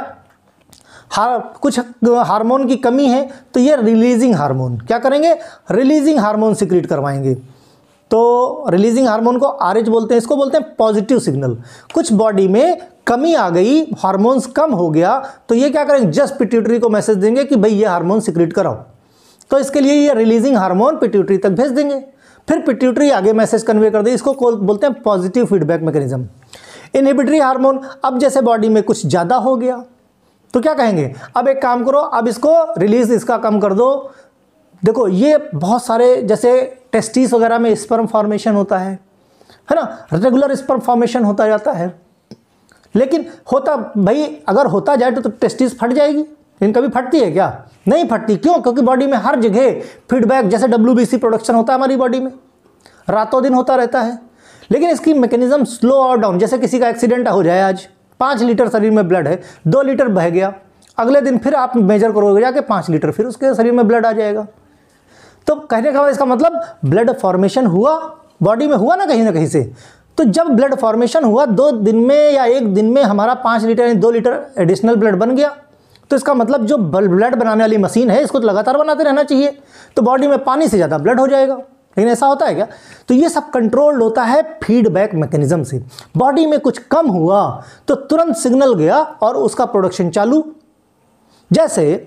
कुछ हार्मोन की कमी है, तो ये रिलीजिंग हार्मोन क्या करेंगे, रिलीजिंग हार्मोन सिक्रीट करवाएंगे। तो रिलीजिंग हार्मोन को RH बोलते हैं, इसको बोलते हैं पॉजिटिव सिग्नल। कुछ बॉडी में कमी आ गई, हार्मोन्स कम हो गया, तो ये क्या करेंगे, जस्ट पिट्यूटरी को मैसेज देंगे कि भाई ये हार्मोन सिक्रीट कराओ। तो इसके लिए ये रिलीजिंग हार्मोन पिट्यूटरी तक भेज देंगे, फिर पिट्यूटरी आगे मैसेज कन्वे कर दे, इसको बोलते हैं positive feedback mechanism. Inhibitory hormone, अब जैसे बॉडी में कुछ ज़्यादा हो गया तो क्या कहेंगे, अब एक काम करो, अब इसको रिलीज इसका कम कर दो। देखो ये बहुत सारे, जैसे टेस्टिस वगैरह में स्पर्म फॉर्मेशन होता है ना, रेगुलर स्पर्म फॉर्मेशन होता जाता है, लेकिन होता भाई अगर होता जाए तो टेस्टिस फट जाएगी, लेकिन कभी फटती है क्या, नहीं फटती। क्यों? क्योंकि बॉडी में हर जगह फीडबैक, जैसे WBC प्रोडक्शन होता है हमारी बॉडी में, रातों दिन होता रहता है, लेकिन इसकी मैकेनिज्म स्लो और डाउन। जैसे किसी का एक्सीडेंट हो जाए, आज 5 लीटर शरीर में ब्लड है, 2 लीटर बह गया, अगले दिन फिर आप मेजर करोगे जाके 5 लीटर, फिर उसके शरीर में ब्लड आ जाएगा। तो कहने का इसका मतलब ब्लड फॉर्मेशन हुआ, बॉडी में हुआ ना कहीं से। तो जब ब्लड फॉर्मेशन हुआ 2 दिन में या 1 दिन में हमारा 5 लीटर यानी 2 लीटर एडिशनल ब्लड बन गया, तो इसका मतलब जो ब्लड बनाने वाली मशीन है इसको तो लगातार बनाते रहना चाहिए, तो बॉडी में पानी से ज़्यादा ब्लड हो जाएगा। लेकिन ऐसा होता है क्या? तो ये सब कंट्रोल्ड होता है फीडबैक मैकेनिज्म से। बॉडी में कुछ कम हुआ तो तुरंत सिग्नल गया और उसका प्रोडक्शन चालू। जैसे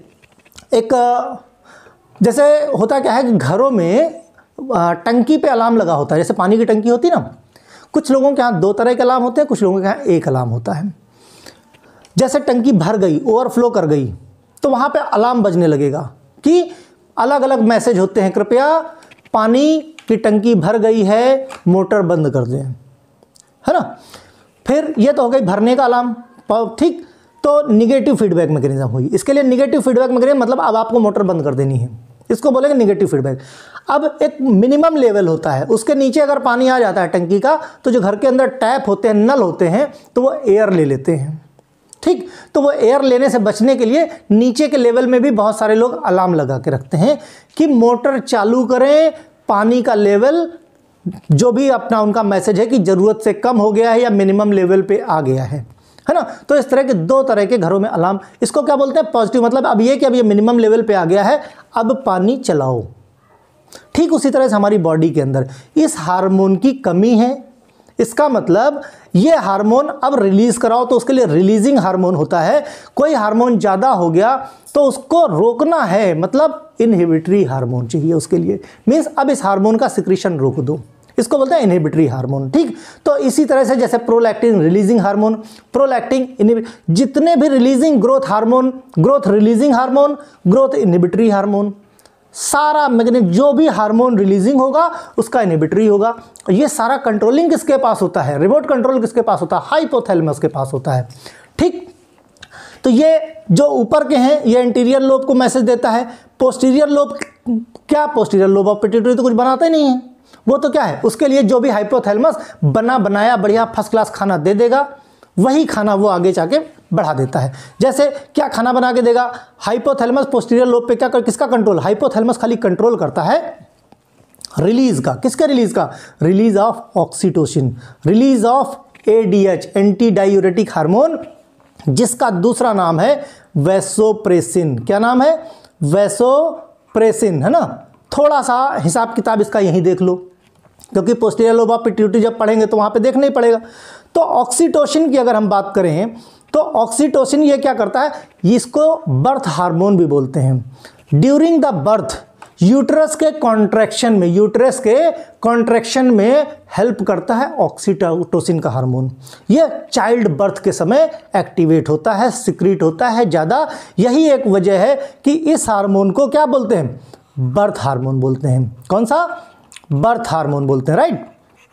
होता क्या है कि घरों में टंकी पे अलार्म लगा होता है, जैसे पानी की टंकी होती है ना, कुछ लोगों के यहाँ 2 तरह के अलार्म होते हैं, कुछ लोगों के यहाँ 1 अलार्म होता है। जैसे टंकी भर गई, ओवरफ्लो कर गई, तो वहाँ पे अलार्म बजने लगेगा कि अलग अलग मैसेज होते हैं, कृपया पानी की टंकी भर गई है, मोटर बंद कर दें, है ना। फिर ये तो हो गई भरने का अलार्म, ठीक। तो निगेटिव फीडबैक मैकेनिज्म हुई। इसके लिए निगेटिव फीडबैक मैकेनिज्म मतलब अब आपको मोटर बंद कर देनी है, इसको बोलेंगे निगेटिव फीडबैक। अब एक मिनिमम लेवल होता है, उसके नीचे अगर पानी आ जाता है टंकी का, तो जो घर के अंदर टैप होते हैं, नल होते हैं, तो वो एयर ले लेते हैं, ठीक। तो वो एयर लेने से बचने के लिए नीचे के लेवल में भी बहुत सारे लोग अलार्म लगा के रखते हैं कि मोटर चालू करें, पानी का लेवल जो भी अपना उनका मैसेज है कि ज़रूरत से कम हो गया है या मिनिमम लेवल पे आ गया है ना। तो इस तरह के 2 तरह के घरों में अलार्म, इसको क्या बोलते हैं, पॉजिटिव, मतलब अब ये कि अब ये मिनिमम लेवल पे आ गया है, अब पानी चलाओ। ठीक उसी तरह से हमारी बॉडी के अंदर इस हार्मोन की कमी है, इसका मतलब ये हार्मोन अब रिलीज कराओ, तो उसके लिए रिलीजिंग हार्मोन होता है। कोई हार्मोन ज़्यादा हो गया तो उसको रोकना है, मतलब इनहिबिटरी हार्मोन चाहिए उसके लिए, मीन्स अब इस हार्मोन का सिक्रीशन रोक दो, इसको बोलते हैं इनहिबिटरी हार्मोन, ठीक। तो इसी तरह से जैसे प्रोलैक्टिन रिलीजिंग हार्मोन, प्रोलैक्टिन जितने भी releasing growth hormone, growth releasing hormone, growth inhibitory hormone, सारा मैग्नेट जो भी हार्मोन रिलीजिंग होगा उसका इनहिबिटरी होगा। ये सारा कंट्रोलिंग किसके पास होता है, रिमोट कंट्रोल किसके पास होता है, हाइपोथैलेमस के पास होता है, ठीक। तो ये जो ऊपर के हैं ये एंटीरियर लोब को मैसेज देता है। पोस्टीरियर लोब क्या, पोस्टीरियर लोब ऑफ पिट्यूटरी तो कुछ बनाता ही नहीं है, वो तो क्या है, उसके लिए जो भी हाइपोथैलेमस बनाया बढ़िया फर्स्ट क्लास खाना दे देगा, वही खाना वो आगे जाके बढ़ा देता है। जैसे क्या खाना बना के देगा, हाइपोथैलेमस पोस्टीरियर लोब पे क्या किसका कंट्रोल, हाइपोथैलेमस खाली कंट्रोल करता है रिलीज का, किसके रिलीज का, release of oxytocin, release of ADH anti diuretic hormone, जिसका दूसरा नाम है वैसोप्रेसिन। क्या नाम है, वैसोप्रेसिन, है ना। थोड़ा सा हिसाब किताब इसका यहीं देख लो, क्योंकि पोस्टीरियर लोब ऑफ पिट्यूटरी जब पढ़ेंगे तो वहाँ पे देखना ही पड़ेगा। तो ऑक्सीटोसिन की अगर हम बात करें तो ऑक्सीटोसिन ये क्या करता है, इसको बर्थ हार्मोन भी बोलते हैं। ड्यूरिंग द बर्थ यूट्रस के कॉन्ट्रैक्शन में हेल्प करता है ऑक्सीटोसिन का हार्मोन। ये चाइल्ड बर्थ के समय एक्टिवेट होता है, सिक्रीट होता है ज़्यादा। यही एक वजह है कि इस हार्मोन को क्या बोलते हैं, बर्थ हार्मोन बोलते हैं। कौन सा, बर्थ हार्मोन बोलते हैं, राइट,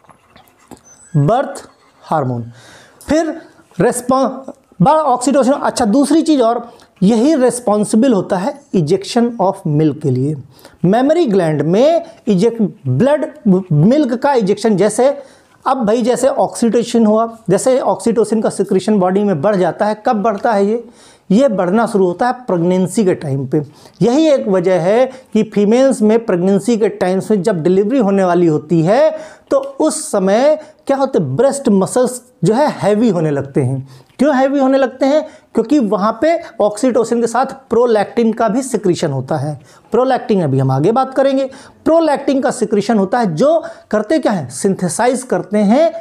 बर्थ हार्मोन। फिर ऑक्सीटोसिन, अच्छा दूसरी चीज़ और, यही रिस्पॉन्सिबल होता है इजेक्शन ऑफ मिल्क के लिए। मेमरी ग्लैंड में ब्लड मिल्क का इजेक्शन, जैसे अब भाई जैसे ऑक्सीटोसिन हुआ, जैसे ऑक्सीटोसिन का सिक्रीशन बॉडी में बढ़ जाता है, कब बढ़ता है ये बढ़ना शुरू होता है प्रेगनेंसी के टाइम पे। यही एक वजह है कि फीमेल्स में प्रेगनेंसी के टाइम में जब डिलीवरी होने वाली होती है तो उस समय क्या होते हैं, ब्रेस्ट मसल्स जो है हैवी होने लगते हैं। क्यों हैवी होने लगते हैं, क्योंकि वहाँ पे ऑक्सीटोसिन के साथ प्रोलैक्टिन का भी सिक्रीशन होता है। प्रोलैक्टिन अभी हम आगे बात करेंगे। प्रोलैक्टिन का सिक्रीशन होता है जो करते क्या है, सिंथेसाइज करते हैं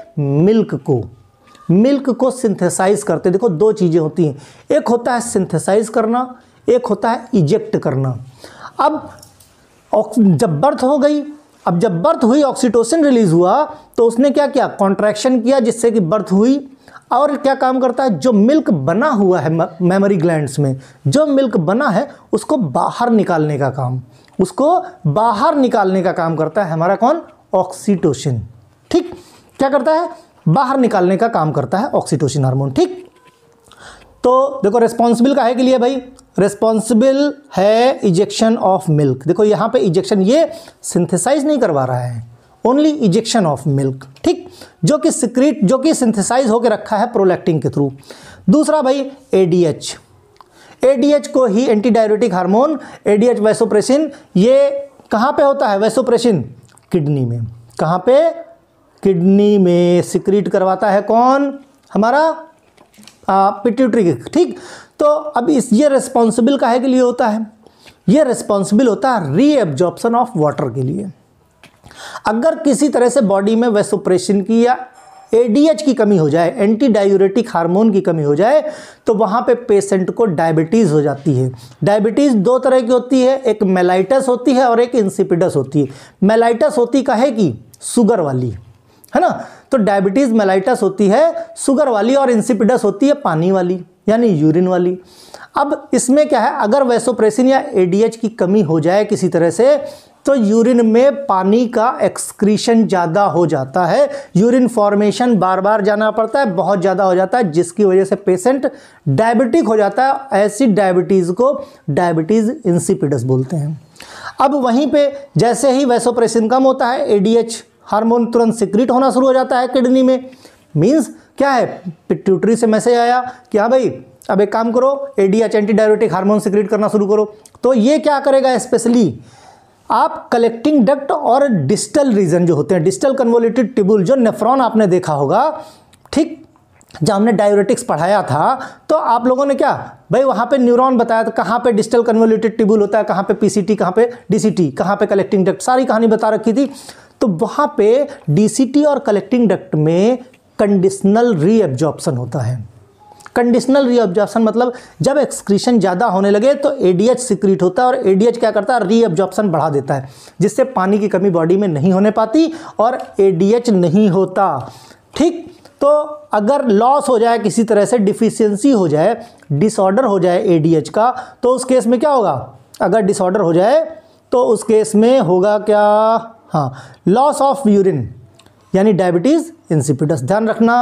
मिल्क को सिंथेसाइज करते। देखो दो चीज़ें होती हैं, एक होता है सिंथेसाइज करना, एक होता है इजेक्ट करना। अब जब बर्थ हो गई, अब जब बर्थ हुई ऑक्सीटोसिन रिलीज हुआ तो उसने क्या किया, कॉन्ट्रैक्शन किया जिससे कि बर्थ हुई। और क्या काम करता है, जो मिल्क बना हुआ है मेमोरी ग्लैंड्स में, जो मिल्क बना है उसको बाहर निकालने का काम करता है हमारा कौन, ऑक्सीटोसिन। ठीक, क्या करता है, बाहर निकालने का काम करता है ऑक्सीटोसिन हार्मोन। ठीक, तो देखो रिस्पॉन्सिबल काहे के लिए भाई, रिस्पॉन्सिबल है इजेक्शन ऑफ मिल्क। देखो यहाँ पे इजेक्शन, ये सिंथेसाइज नहीं करवा रहा है, ओनली इजेक्शन ऑफ मिल्क। ठीक, जो कि सिंथेसाइज होकर रखा है प्रोलैक्टिन के थ्रू। दूसरा भाई ADH को ही anti diuretic hormone, ADH vasopressin, ये कहाँ पे होता है वैसोप्रेसिन, किडनी में। कहाँ पे, किडनी में सिक्रीट करवाता है कौन, हमारा पिट्यूटरी। ठीक, तो अब ये रिस्पॉन्सिबल काहे के लिए होता है, ये रिस्पॉन्सिबल होता है रीएब्जॉर्प्शन ऑफ वाटर के लिए। अगर किसी तरह से बॉडी में वैसोप्रेसिन की या ADH की कमी हो जाए, एंटी डायूरेटिक हार्मोन की कमी हो जाए, तो वहाँ पे पेशेंट को डायबिटीज़ हो जाती है। डायबिटीज़ दो तरह की होती है, एक मेलाइटस होती है और एक इंसिपिडस होती है। मेलाइटस होती काहे की, शुगर वाली, है ना। तो डायबिटीज़ मेलाइटस होती है शुगर वाली और इंसिपिडस होती है पानी वाली, यानी यूरिन वाली। अब इसमें क्या है, अगर वैसोप्रेसिन या ADH की कमी हो जाए किसी तरह से, तो यूरिन में पानी का एक्सक्रीशन ज़्यादा हो जाता है, यूरिन फॉर्मेशन बार बार जाना पड़ता है, बहुत ज़्यादा हो जाता है, जिसकी वजह से पेशेंट डायबिटिक हो जाता है। ऐसी डायबिटीज़ को डायबिटीज़ इंसिपिडस बोलते हैं। अब वहीं पे जैसे ही वैसोप्रेसिन कम होता है, ADH हार्मोन तुरंत सिक्रीट होना शुरू हो जाता है किडनी में। मीन्स क्या है, पिट्यूटरी से मैसेज आया कि हाँ भाई अब एक काम करो, ADH anti diuretic hormone secrete करना शुरू करो। तो ये क्या करेगा, स्पेशली आप कलेक्टिंग डक्ट और डिस्टल रीजन जो होते हैं, डिस्टल कन्वोल्यूटेड ट्यूबुल, जो नेफ्रॉन आपने देखा होगा। ठीक, जब हमने डायरेटिक्स पढ़ाया था तो आप लोगों ने क्या भाई वहाँ पे न्यूरॉन बताया था, कहाँ पे डिस्टल कन्वोल्यूटेड ट्यूबुल होता है, कहाँ पे PCT, कहाँ पे DCT, कहाँ पे कलेक्टिंग डक्ट, सारी कहानी बता रखी थी। तो वहाँ पे DCT और कलेक्टिंग डक्ट में कंडीशनल रीएब्जॉर्प्शन होता है। कंडीशनल रीअब्जॉर्प्शन मतलब जब एक्सक्रीशन ज़्यादा होने लगे तो ADH सिक्रीट होता है और ADH क्या करता है, रीअब्जॉर्प्शन बढ़ा देता है, जिससे पानी की कमी बॉडी में नहीं होने पाती और ADH नहीं होता। ठीक, तो अगर लॉस हो जाए किसी तरह से, डिफिशियंसी हो जाए, डिसऑर्डर हो जाए ADH का, तो उस केस में क्या होगा, अगर डिसऑर्डर हो जाए तो उस केस में होगा क्या, हाँ, लॉस ऑफ यूरिन, यानी डायबिटीज़ इंसिपिडस। ध्यान रखना,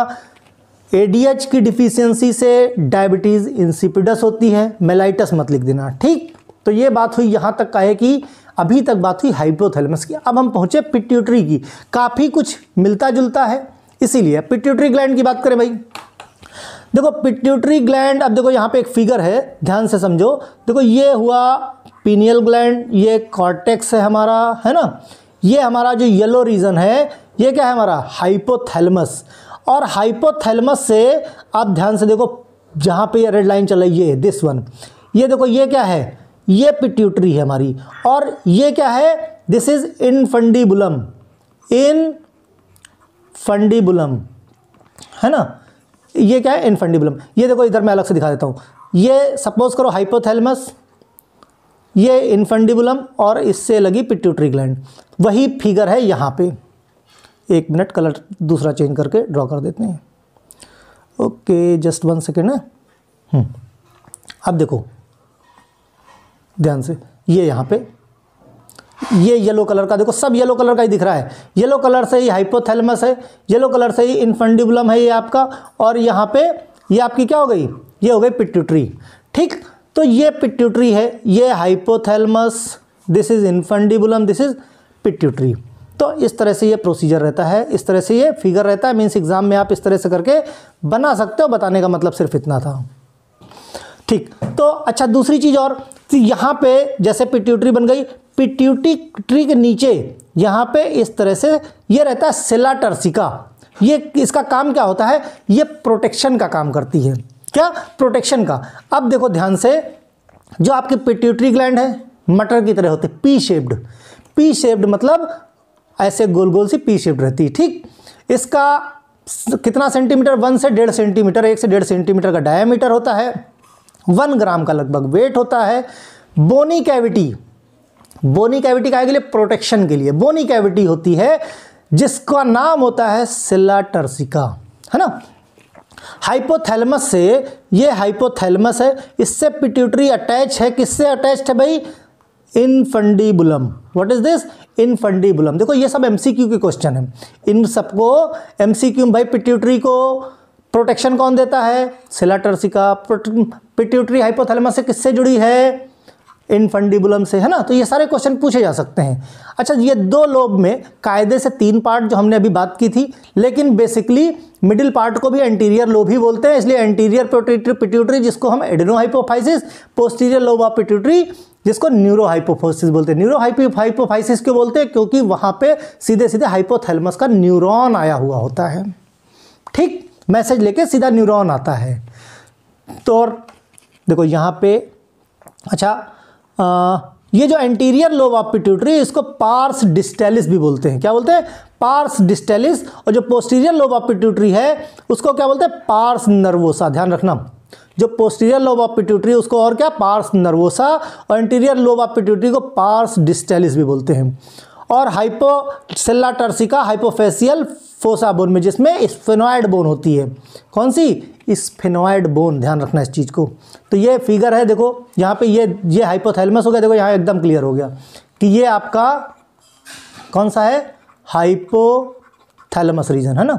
ADH की डिफिशियंसी से डायबिटीज़ इंसिपिडस होती है, मेलाइटस मत लिख देना। ठीक, तो ये बात हुई यहाँ तक का है कि अभी तक बात हुई हाइपोथैलेमस की। अब हम पहुँचे पिट्यूटरी की, काफ़ी कुछ मिलता जुलता है, इसीलिए पिट्यूटरी ग्लैंड की बात करें भाई, देखो पिट्यूटरी ग्लैंड, अब देखो यहाँ पे एक फिगर है, ध्यान से समझो। देखो ये हुआ पीनियल ग्लैंड, ये कॉर्टेक्स है हमारा, है ना। ये हमारा जो येलो रीजन है ये क्या है हमारा हाइपोथैलेमस। और हाइपोथैलेमस से आप ध्यान से देखो, जहाँ पे ये रेड लाइन चल रही है दिस वन, ये देखो ये क्या है, ये पिट्यूटरी है हमारी। और ये क्या है, दिस इज इनफंडिबुलम, इनफंडिबुलम, है ना। ये क्या है इनफंडिबुलम। ये देखो इधर मैं अलग से दिखा देता हूँ। ये सपोज करो हाइपोथैलेमस, ये इनफंडिबुलम और इससे लगी पिट्यूटरी ग्लैंड। वही फिगर है यहाँ पे। एक मिनट, कलर दूसरा चेंज करके ड्रॉ कर देते हैं। ओके जस्ट 1 सेकेंड है। अब देखो ध्यान से, ये यहाँ पे ये येलो कलर का, देखो सब येलो कलर का ही दिख रहा है। येलो कलर से ही हाइपोथैलेमस है, येलो कलर से ही इनफंडिबुलम है ये आपका, और यहाँ पे ये आपकी क्या हो गई, ये हो गई पिट्यूटरी। ठीक, तो ये पिट्यूटरी है, ये hypothalamus, this is infundibulum, this is pituitary. तो इस तरह से ये प्रोसीजर रहता है, इस तरह से ये फिगर रहता है। मीन्स एग्जाम में आप इस तरह से करके बना सकते हो। बताने का मतलब सिर्फ इतना था। ठीक, तो अच्छा दूसरी चीज़ और, तो यहाँ पे जैसे पिट्यूटरी बन गई, पिट्यूटरी के नीचे यहाँ पे इस तरह से ये रहता है सिला टर्सिका। ये इसका काम क्या होता है, ये प्रोटेक्शन का काम करती है। क्या, प्रोटेक्शन का। अब देखो ध्यान से, जो आपकी पिट्यूटरी ग्लैंड है मटर की तरह होते, पी शेप्ड। पी शेप्ड मतलब ऐसे गोल गोल सी पी शेप्ड रहती है। ठीक, इसका कितना सेंटीमीटर, 1 से 1.5 सेंटीमीटर, 1 से 1.5 सेंटीमीटर का डायमीटर होता है, 1 ग्राम का लगभग वेट होता है। बोनी कैविटी, बोनी कैविटी काहे के लिए, प्रोटेक्शन के लिए बोनी कैविटी होती है, जिसका नाम होता है सिला टर्सिका, है ना। हाइपोथैलेमस से, ये हाइपोथैलेमस है, इससे पिट्यूटरी अटैच है। किससे अटैच्ड है भाई, infundibulum. What is this, infundibulum. देखो ये सब एमसीक्यू के क्वेश्चन है, इन सबको एमसीक्यू। भाई पिट्यूटरी को प्रोटेक्शन कौन देता है, सिला टर्सिका। पिट्यूटरी हाइपोथैलेमस से किससे जुड़ी है, इनफंडिबुलम से, है ना। तो ये सारे क्वेश्चन पूछे जा सकते हैं। अच्छा, ये 2 लोब में कायदे से 3 पार्ट जो हमने अभी बात की थी, लेकिन बेसिकली मिडिल पार्ट को भी एंटीरियर लोब ही बोलते हैं। इसलिए एंटीरियर पिट्यूटरी जिसको हम adenohypophysis, posterior lobe of pituitary जिसको न्यूरोहाइपोफाइसिस बोलते हैं। न्यूरोहाइपोफाइसिस क्यों बोलते हैं, क्योंकि वहाँ पे सीधे सीधे हाइपोथैलेमस का न्यूरॉन आया हुआ होता है। ठीक, मैसेज लेके सीधा न्यूरॉन आता है। तो और देखो यहाँ पे, अच्छा ये जो एंटीरियर लोब ऑफ पिट्यूटरी, इसको पार्स डिस्टेलिस भी बोलते हैं। क्या बोलते हैं, पार्स डिस्टेलिस। और जो पोस्टीरियर लोब ऑफ पिट्यूटरी है उसको क्या बोलते हैं, पार्स नर्वोसा। ध्यान रखना, जो पोस्टीरियर लोब ऑफ पिट्यूटरी उसको और क्या, पार्स नर्वोसा, और एंटीरियर लोब ऑफ पिट्यूटरी को पार्स डिस्टेलिस भी बोलते हैं। और hypo sella turcica hypophyseal fossa bone में, जिसमें स्फेनॉइड बोन होती है। कौन सी, स्फेनॉइड बोन। ध्यान रखना इस चीज़ को। तो ये फिगर है, देखो यहाँ पे ये हाइपोथैलेमस हो गया। देखो यहाँ एकदम क्लियर हो गया कि ये आपका कौन सा है, हाइपोथैलेमस रीजन, है ना।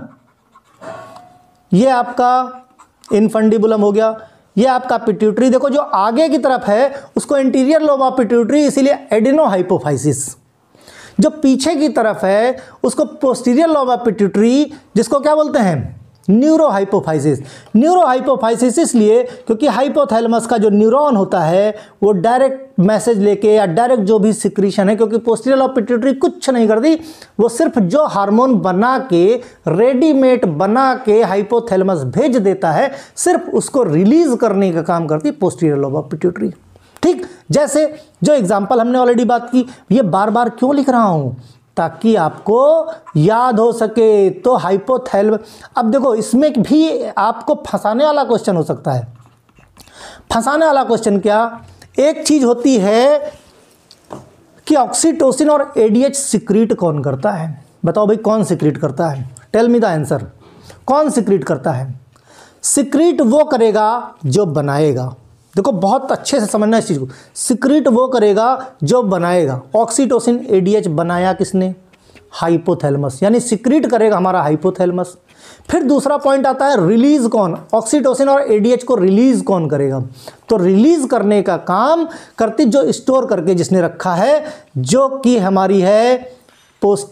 ये आपका इनफंडिबुलम हो गया, ये आपका पिट्यूटरी। देखो जो आगे की तरफ है उसको एंटीरियर लोब ऑफ पिट्यूटरी, इसीलिए एडेनोहाइपोफाइसिस। जो पीछे की तरफ है उसको पोस्टीरियर लोब ऑफ पिट्यूटरी, जिसको क्या बोलते हैं, न्यूरोहाइपोफाइसिस। न्यूरोहाइपोफाइसिस इसलिए क्योंकि हाइपोथैलेमस का जो न्यूरॉन होता है वो डायरेक्ट मैसेज लेके या डायरेक्ट जो भी सिक्रीशन है, क्योंकि पोस्टीरियर लोब पिट्यूटरी कुछ नहीं करती, वो सिर्फ जो हार्मोन बना के रेडीमेड बना के हाइपोथैलेमस भेज देता है, सिर्फ उसको रिलीज करने का काम करती पोस्टीरियर लोब ऑफ पिट्यूटरी। ठीक, जैसे जो एग्जाम्पल हमने ऑलरेडी बात की, ये बार बार क्यों लिख रहा हूं, ताकि आपको याद हो सके। तो हाइपोथैलेमस, अब देखो इसमें भी आपको फंसाने वाला क्वेश्चन हो सकता है। फंसाने वाला क्वेश्चन क्या, एक चीज होती है कि ऑक्सीटोसिन और एडीएच सिक्रीट कौन करता है। बताओ भाई कौन सिक्रीट करता है, टेल मी द आंसर। कौन सिक्रीट करता है, सिक्रीट वो करेगा जो बनाएगा। देखो बहुत अच्छे से समझना इस चीज़ को, सिक्रीट वो करेगा जो बनाएगा। ऑक्सीटोसिन एडीएच बनाया किसने, हाइपोथैलेमस, यानी सिक्रीट करेगा हमारा हाइपोथैलेमस। फिर दूसरा पॉइंट आता है रिलीज कौन, ऑक्सीटोसिन और एडीएच को रिलीज कौन करेगा। तो रिलीज करने का काम करती जो स्टोर करके जिसने रखा है, जो कि हमारी है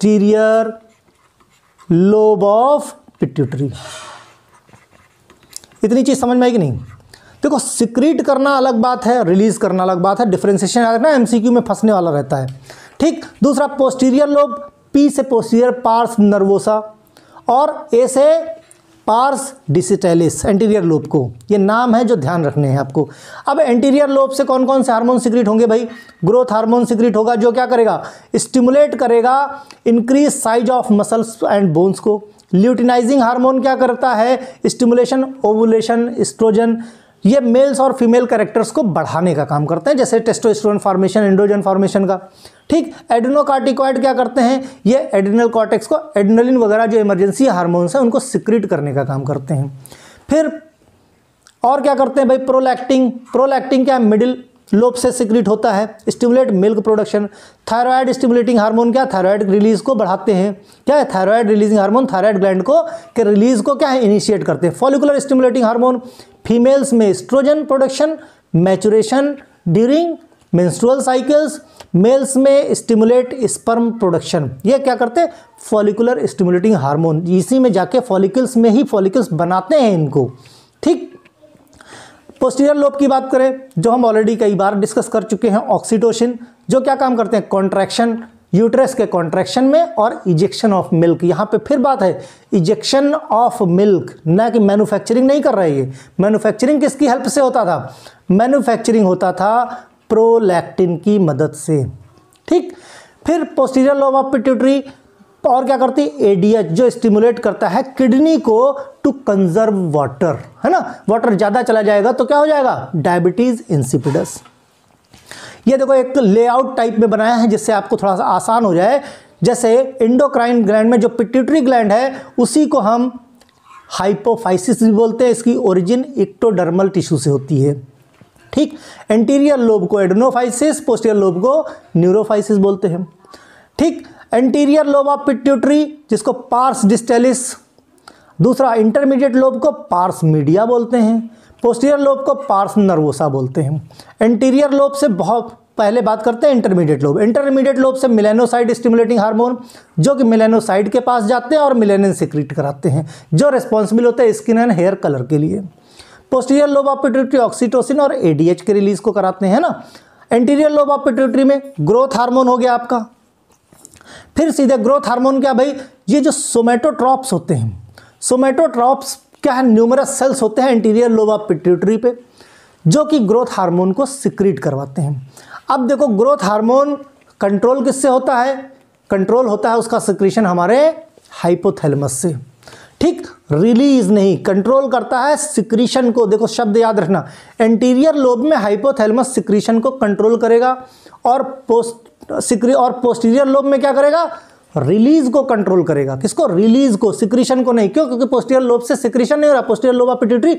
पोस्टीरियर लोब ऑफ पिट्यूटरी। इतनी चीज़ समझ में आएगी नहीं? देखो सिक्रीट करना अलग बात है, रिलीज करना अलग बात है, डिफरेंशिएशन अलग ना, एमसीक्यू में फंसने वाला रहता है। ठीक। दूसरा पोस्टीरियर लोब, पी से पोस्टीरियर पार्स नर्वोसा और ए से पार्स डिजिटैलिस एंटीरियर लोब को, ये नाम है जो ध्यान रखने हैं आपको। अब एंटीरियर लोब से कौन कौन से हार्मोन सिक्रीट होंगे भाई? ग्रोथ हार्मोन सिक्रीट होगा जो क्या करेगा? स्टिमुलेट करेगा increase size of muscles and bones को। ल्यूटिनाइजिंग हार्मोन क्या करता है? स्टिमुलेशन, ओवुलेशन, एस्ट्रोजन, ये मेल्स और फीमेल कैरेक्टर्स को बढ़ाने का काम करते हैं, जैसे टेस्टोस्टेरोन फॉर्मेशन, एंड्रोजन फॉर्मेशन का। ठीक। एड्रेनोकार्टिकॉइड क्या करते हैं? ये एड्रिनल कॉर्टेक्स को एड्रेनलिन वगैरह जो इमरजेंसी हार्मोन्स हैं उनको सिक्रीट करने का काम करते हैं। फिर और क्या करते हैं भाई? प्रोलैक्टिन। प्रोलैक्टिन क्या है? मिडिल लोब से सिक्रीट होता है, stimulate milk production. Thyroid stimulating hormone क्या? थायराइड रिलीज को बढ़ाते हैं। क्या है? Thyroid releasing hormone thyroid gland को के रिलीज को क्या है? इनिशिएट करते हैं। फॉलिकुलर स्टिमुलेटिंग हार्मोन, फीमेल्स में oestrogen production, maturation during menstrual cycles, males में स्टिमुलेट स्पर्म प्रोडक्शन। ये क्या करते हैं? फॉलिकुलर स्टिमुलेटिंग हार्मोन, इसी में जाके फॉलिकल्स में ही फॉलिकल्स बनाते हैं इनको। ठीक। पोस्टीरियर लोब की बात करें जो हम ऑलरेडी कई बार डिस्कस कर चुके हैं, ऑक्सीटोसिन, जो क्या काम करते हैं? कॉन्ट्रैक्शन, यूट्रस के कॉन्ट्रैक्शन में और इजेक्शन ऑफ मिल्क। यहाँ पे फिर बात है इजेक्शन ऑफ मिल्क, ना कि मैन्युफैक्चरिंग नहीं कर रहे ये। मैन्युफैक्चरिंग किसकी हेल्प से होता था? मैन्युफैक्चरिंग होता था प्रोलैक्टिन की मदद से। ठीक। फिर पोस्टीरियर लोब ऑफ पिट्यूटरी और क्या करती है? एडीएच, जो स्टिमुलेट करता है किडनी को टू कंजर्व वाटर, है ना। वाटर ज़्यादा चला जाएगा तो क्या हो जाएगा? Diabetes insipidus. ये देखो एक लेआउट टाइप में बनाया है जिससे आपको थोड़ा सा आसान हो जाए। जैसे एंडोक्राइन ग्लैंड में जो पिट्यूटरी ग्लैंड है उसी को हम हाइपोफाइसिस भी बोलते हैं। इसकी ओरिजिन एक्टोडर्मल टिश्यू से होती है। ठीक। एंटीरियर लोब को एडेनोफाइसिस, पोस्टीरियर लोब को न्यूरोफाइसिस बोलते हैं। ठीक। एंटीरियर लोब ऑफ पिट्यूटरी जिसको पार्स डिस्टेलिस, दूसरा इंटरमीडिएट लोब को पार्स मीडिया बोलते हैं, पोस्टीरियर लोब को पार्स नर्वोसा बोलते हैं। एंटीरियर लोब से बहुत पहले बात करते हैं इंटरमीडिएट लोब। इंटरमीडिएट लोब से मेलानोसाइट स्टिमुलेटिंग हार्मोन, जो कि मेलानोसाइट के पास जाते हैं और मेलानिन सिक्रीट कराते हैं, जो रिस्पॉन्सिबल होते हैं स्किन एंड हेयर कलर के लिए। Posterior lobe of pituitary oxytocin और एडीएच के रिलीज को कराते हैं ना। एंटीरियर लोब ऑफ पिट्यूटरी में ग्रोथ हार्मोन हो गया आपका। फिर सीधे ग्रोथ हार्मोन क्या भाई? ये जो सोमेटोट्रॉप्स होते हैं, सोमेटोट्रॉप्स क्या है? न्यूमरस सेल्स होते हैं एंटीरियर लोब ऑफ पिट्यूटरी पे, जो कि ग्रोथ हार्मोन को सिक्रीट करवाते हैं। अब देखो ग्रोथ हार्मोन कंट्रोल किससे होता है? कंट्रोल होता है उसका सिक्रीशन हमारे हाइपोथैलेमस से। ठीक। रिलीज नहीं, कंट्रोल करता है सिक्रीशन को। देखो शब्द याद रखना, एंटीरियर लोब में हाइपोथैलेमस सिक्रीशन को कंट्रोल करेगा और पोस्टीरियर लोब में क्या करेगा? रिलीज को कंट्रोल करेगा। किसको? रिलीज को, सिक्रीशन को नहीं। क्यों? क्योंकि पोस्टीरियर लोब से सिक्रीशन नहीं हो रहा, posterior lobe of pituitary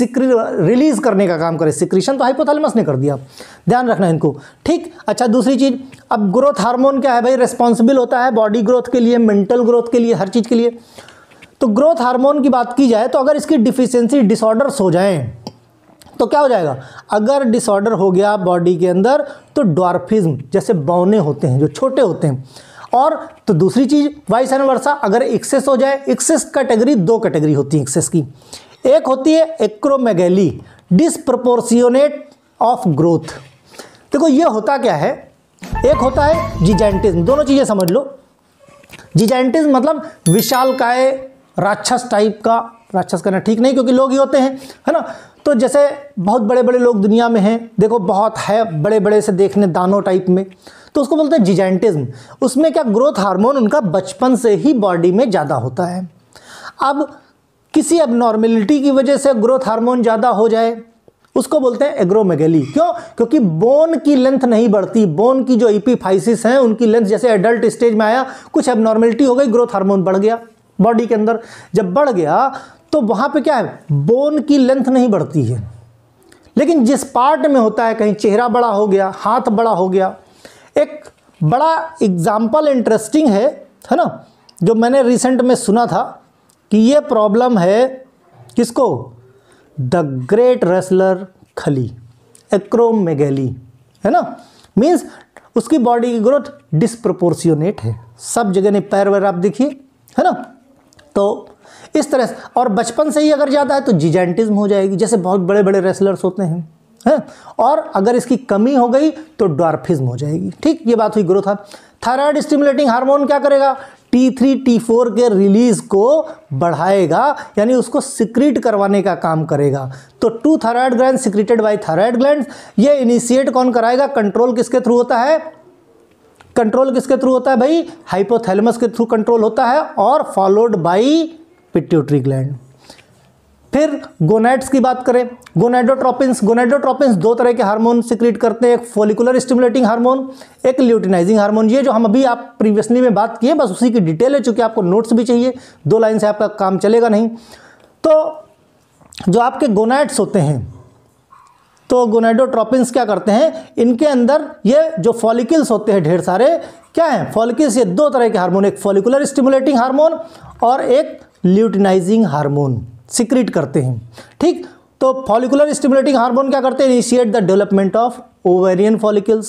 release करने का काम करे। सिक्रीशन तो हाइपोथैलेमस ने कर दिया, ध्यान रखना इनको। ठीक। अच्छा दूसरी चीज, अब ग्रोथ हार्मोन क्या है भाई? रिस्पॉन्सिबल होता है बॉडी ग्रोथ के लिए, मेंटल ग्रोथ के लिए, हर चीज के लिए। तो ग्रोथ हार्मोन की बात की जाए तो अगर इसकी डिफिशियंसी डिसऑर्डर्स हो जाएं तो क्या हो जाएगा? अगर डिसऑर्डर हो गया बॉडी के अंदर तो ड्वार्फिज्म, जैसे बौने होते हैं जो छोटे होते हैं। और तो दूसरी चीज वाइस एंड वर्सा, अगर एक्सेस हो जाए, एक्सेस कैटेगरी दो कैटेगरी होती है एक्सेस की। एक होती है एक्रोमेगैली, डिसप्रोपोर्शियोनेट ऑफ ग्रोथ। देखो ये होता क्या है? एक होता है जिजाइंटिज्म, दोनों चीजें समझ लो। जिजाइंटिज्म मतलब विशालकाय राक्षस टाइप का, राक्षस कहना ठीक नहीं क्योंकि लोग ही होते हैं, है ना। तो जैसे बहुत बड़े बड़े लोग दुनिया में हैं, देखो बहुत है बड़े बड़े से देखने दानों टाइप में, तो उसको बोलते हैं जिजाइंटिज्म। उसमें क्या ग्रोथ हार्मोन उनका बचपन से ही बॉडी में ज़्यादा होता है। अब किसी एबनॉर्मेलिटी की वजह से ग्रोथ हार्मोन ज़्यादा हो जाए उसको बोलते हैं एग्रोमेगेली। क्यों? क्योंकि बोन की लेंथ नहीं बढ़ती, बोन की जो एपिफाइसिस हैं उनकी लेंथ जैसे एडल्ट स्टेज में आया, कुछ एबनॉर्मेलिटी हो गई, ग्रोथ हार्मोन बढ़ गया बॉडी के अंदर। जब बढ़ गया तो वहाँ पे क्या है? बोन की लेंथ नहीं बढ़ती है, लेकिन जिस पार्ट में होता है, कहीं चेहरा बड़ा हो गया, हाथ बड़ा हो गया। एक बड़ा एग्जाम्पल इंटरेस्टिंग है ना, जो मैंने रिसेंट में सुना था कि ये प्रॉब्लम है किसको? The great wrestler Khali, acromegaly, है ना। मीन्स उसकी बॉडी की ग्रोथ डिस्प्रोपोर्शियोनेट है, सब जगह नहीं, पैर वैर आप देखिए, है ना। तो इस तरह से। और बचपन से ही अगर ज़्यादा है तो जिजेंटिज्म हो जाएगी, जैसे बहुत बड़े बड़े रेसलर्स होते हैं, हैं? और अगर इसकी कमी हो गई तो ड्वार्फिज्म हो जाएगी। ठीक, ये बात हुई ग्रोथ। थायराइड स्टिमुलेटिंग हार्मोन क्या करेगा, T3 T4 के रिलीज को बढ़ाएगा, यानी उसको सिक्रीट करवाने का काम करेगा। तो 2 thyroid gland secreted by thyroid gland, ये इनिशिएट कौन कराएगा, कंट्रोल किसके थ्रू होता है, कंट्रोल किसके थ्रू होता है भाई, हाइपोथैलेमस के थ्रू कंट्रोल होता है, और फॉलोड बाय पिट्यूटरी ग्लैंड। फिर गोनैड्स की बात करें, गोनैडोट्रोपिन्स। गोनैडोट्रोपिन्स 2 तरह के हार्मोन सिक्रीट करते हैं, एक फॉलिकुलर स्टिमुलेटिंग हार्मोन, एक ल्यूटिनाइजिंग हार्मोन। ये जो हम अभी आप प्रीवियसली में बात किए बस उसी की डिटेल है, चूंकि आपको नोट्स भी चाहिए, 2 लाइन से आपका काम चलेगा नहीं। तो जो आपके गोनैड्स होते हैं, तो गोनैडोट्रोपिन्स क्या करते हैं, इनके अंदर ये जो फॉलिकल्स होते हैं ढेर सारे, क्या हैं फॉलिकल्स, ये 2 तरह के हार्मोन, एक फॉलिकुलर स्टिमुलेटिंग हार्मोन और एक ल्यूटिनाइजिंग हार्मोन सिक्रीट करते हैं। ठीक, तो फॉलिकुलर स्टिमुलेटिंग हार्मोन क्या करते हैं, initiate the development of ovarian follicles,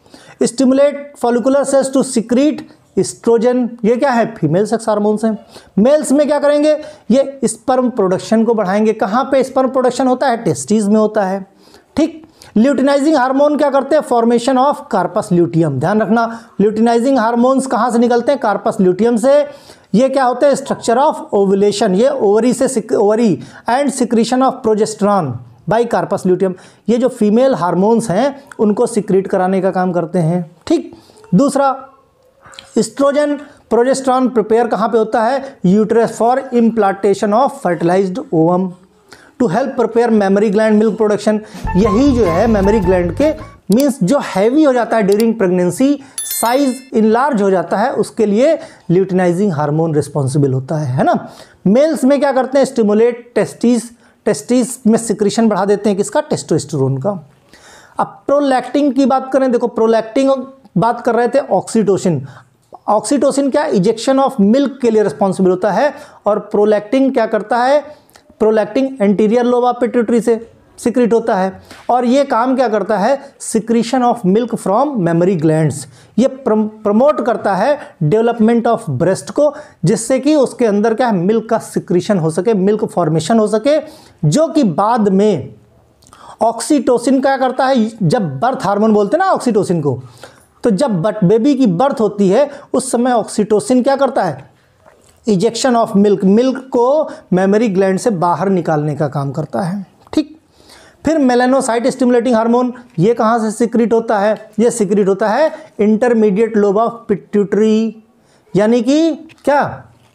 stimulate follicular cells to secrete oestrogen, ये क्या है फीमेल सेक्स हार्मोन्स हैं। मेल्स में क्या करेंगे, ये स्पर्म प्रोडक्शन को बढ़ाएंगे। कहाँ पे स्पर्म प्रोडक्शन होता है, टेस्टिस में होता है। ठीक, ल्यूटिनाइजिंग हार्मोन क्या करते हैं, फॉर्मेशन ऑफ कार्पस ल्यूटियम। ध्यान रखना, ल्यूटिनाइजिंग हार्मोन्स कहाँ से निकलते हैं, कार्पस ल्यूटियम से। ये क्या होते हैं, स्ट्रक्चर ऑफ ओवुलेशन, ये ओवरी से ovary and secretion of progesterone by corpus luteum. ये जो फीमेल हार्मोन्स हैं उनको सिक्रीट कराने का काम करते हैं। ठीक, दूसरा एस्ट्रोजन प्रोजेस्टेरॉन प्रिपेयर कहाँ पे होता है, uterus for implantation of fertilised ovum to help prepare mammary gland milk production. यही जो है मेमरी ग्लैंड के मीन्स जो हैवी हो जाता है ड्यूरिंग प्रेगनेंसी, साइज इनलार्ज हो जाता है, उसके लिए ल्यूटिनाइजिंग हार्मोन रिस्पॉन्सिबल होता है ना। मेल्स में क्या करते हैं, स्टिमुलेट टेस्टिस में सिक्रीशन बढ़ा देते हैं, किसका, टेस्टोस्टेरोन का। अब प्रोलैक्टिन की बात करें, देखो प्रोलैक्टिन बात कर रहे थे, ऑक्सीटोसिन। ऑक्सीटोसिन क्या, इजेक्शन ऑफ मिल्क के लिए रिस्पॉन्सिबल होता है, और प्रोलैक्टिन क्या करता है, prolactin anterior lobe of pituitary से सिक्रीट होता है, और ये काम क्या करता है, secretion of milk from mammary glands. ये प्रमोट करता है डेवलपमेंट ऑफ ब्रेस्ट को, जिससे कि उसके अंदर क्या है, मिल्क का सिक्रीशन हो सके, मिल्क फॉर्मेशन हो सके, जो कि बाद में ऑक्सीटोसिन क्या करता है, जब बर्थ हार्मोन बोलते हैं ना ऑक्सीटोसिन को, तो जब बेबी की बर्थ होती है उस समय ऑक्सीटोसिन क्या करता है, इजेक्शन ऑफ मिल्क को मेमरी ग्लैंड से बाहर निकालने का काम करता है। ठीक, फिर मेलानोसाइट स्टिमुलेटिंग हार्मोन, ये कहाँ से सिक्रीट होता है, ये सिक्रीट होता है इंटरमीडिएट लोब ऑफ पिट्यूटरी, यानी कि क्या,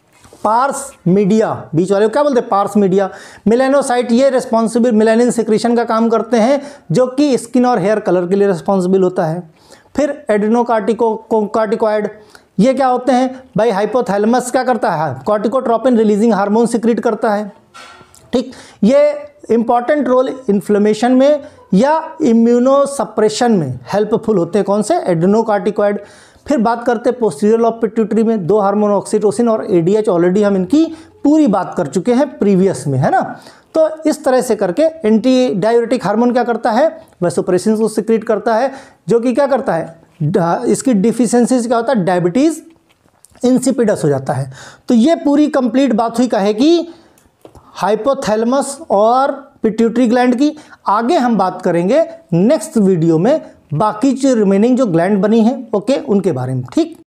पार्स मीडिया, बीच वाले को क्या बोलते हैं, पार्स मीडिया। मेलानोसाइट ये रिस्पॉन्सिबल मेलानिन सिक्रीशन का काम करते हैं, जो कि स्किन और हेयर कलर के लिए रिस्पॉन्सिबल होता है। फिर एडेनोकार्टिकॉइड, ये क्या होते हैं भाई, हाइपोथैलेमस क्या करता है, कॉर्टिकोट्रोपिन रिलीजिंग हार्मोन सिक्रीट करता है। ठीक, ये इंपॉर्टेंट रोल इन्फ्लेमेशन में या इम्यूनोसप्रेशन में हेल्पफुल होते हैं, कौन से, एडेनोकार्टिकॉइड। फिर बात करते हैं पोस्टीरियर लोब पिट्यूटरी में 2 हार्मोन, ऑक्सीटोसिन और एडीएच, ऑलरेडी हम इनकी पूरी बात कर चुके हैं प्रीवियस में, है ना। तो इस तरह से करके एंटी डाययूरेटिक हार्मोन क्या करता है, वैसोप्रेसिन को सिक्रीट करता है, जो कि क्या करता है, इसकी डिफिशियंसी से क्या होता है, डायबिटीज़ इंसिपिडस हो जाता है। तो ये पूरी कंप्लीट बात हुई कहे कि हाइपोथैलेमस और पिट्यूटरी ग्लैंड की। आगे हम बात करेंगे नेक्स्ट वीडियो में बाकी जो रिमेनिंग जो ग्लैंड बनी है, ओके, उनके बारे में। ठीक।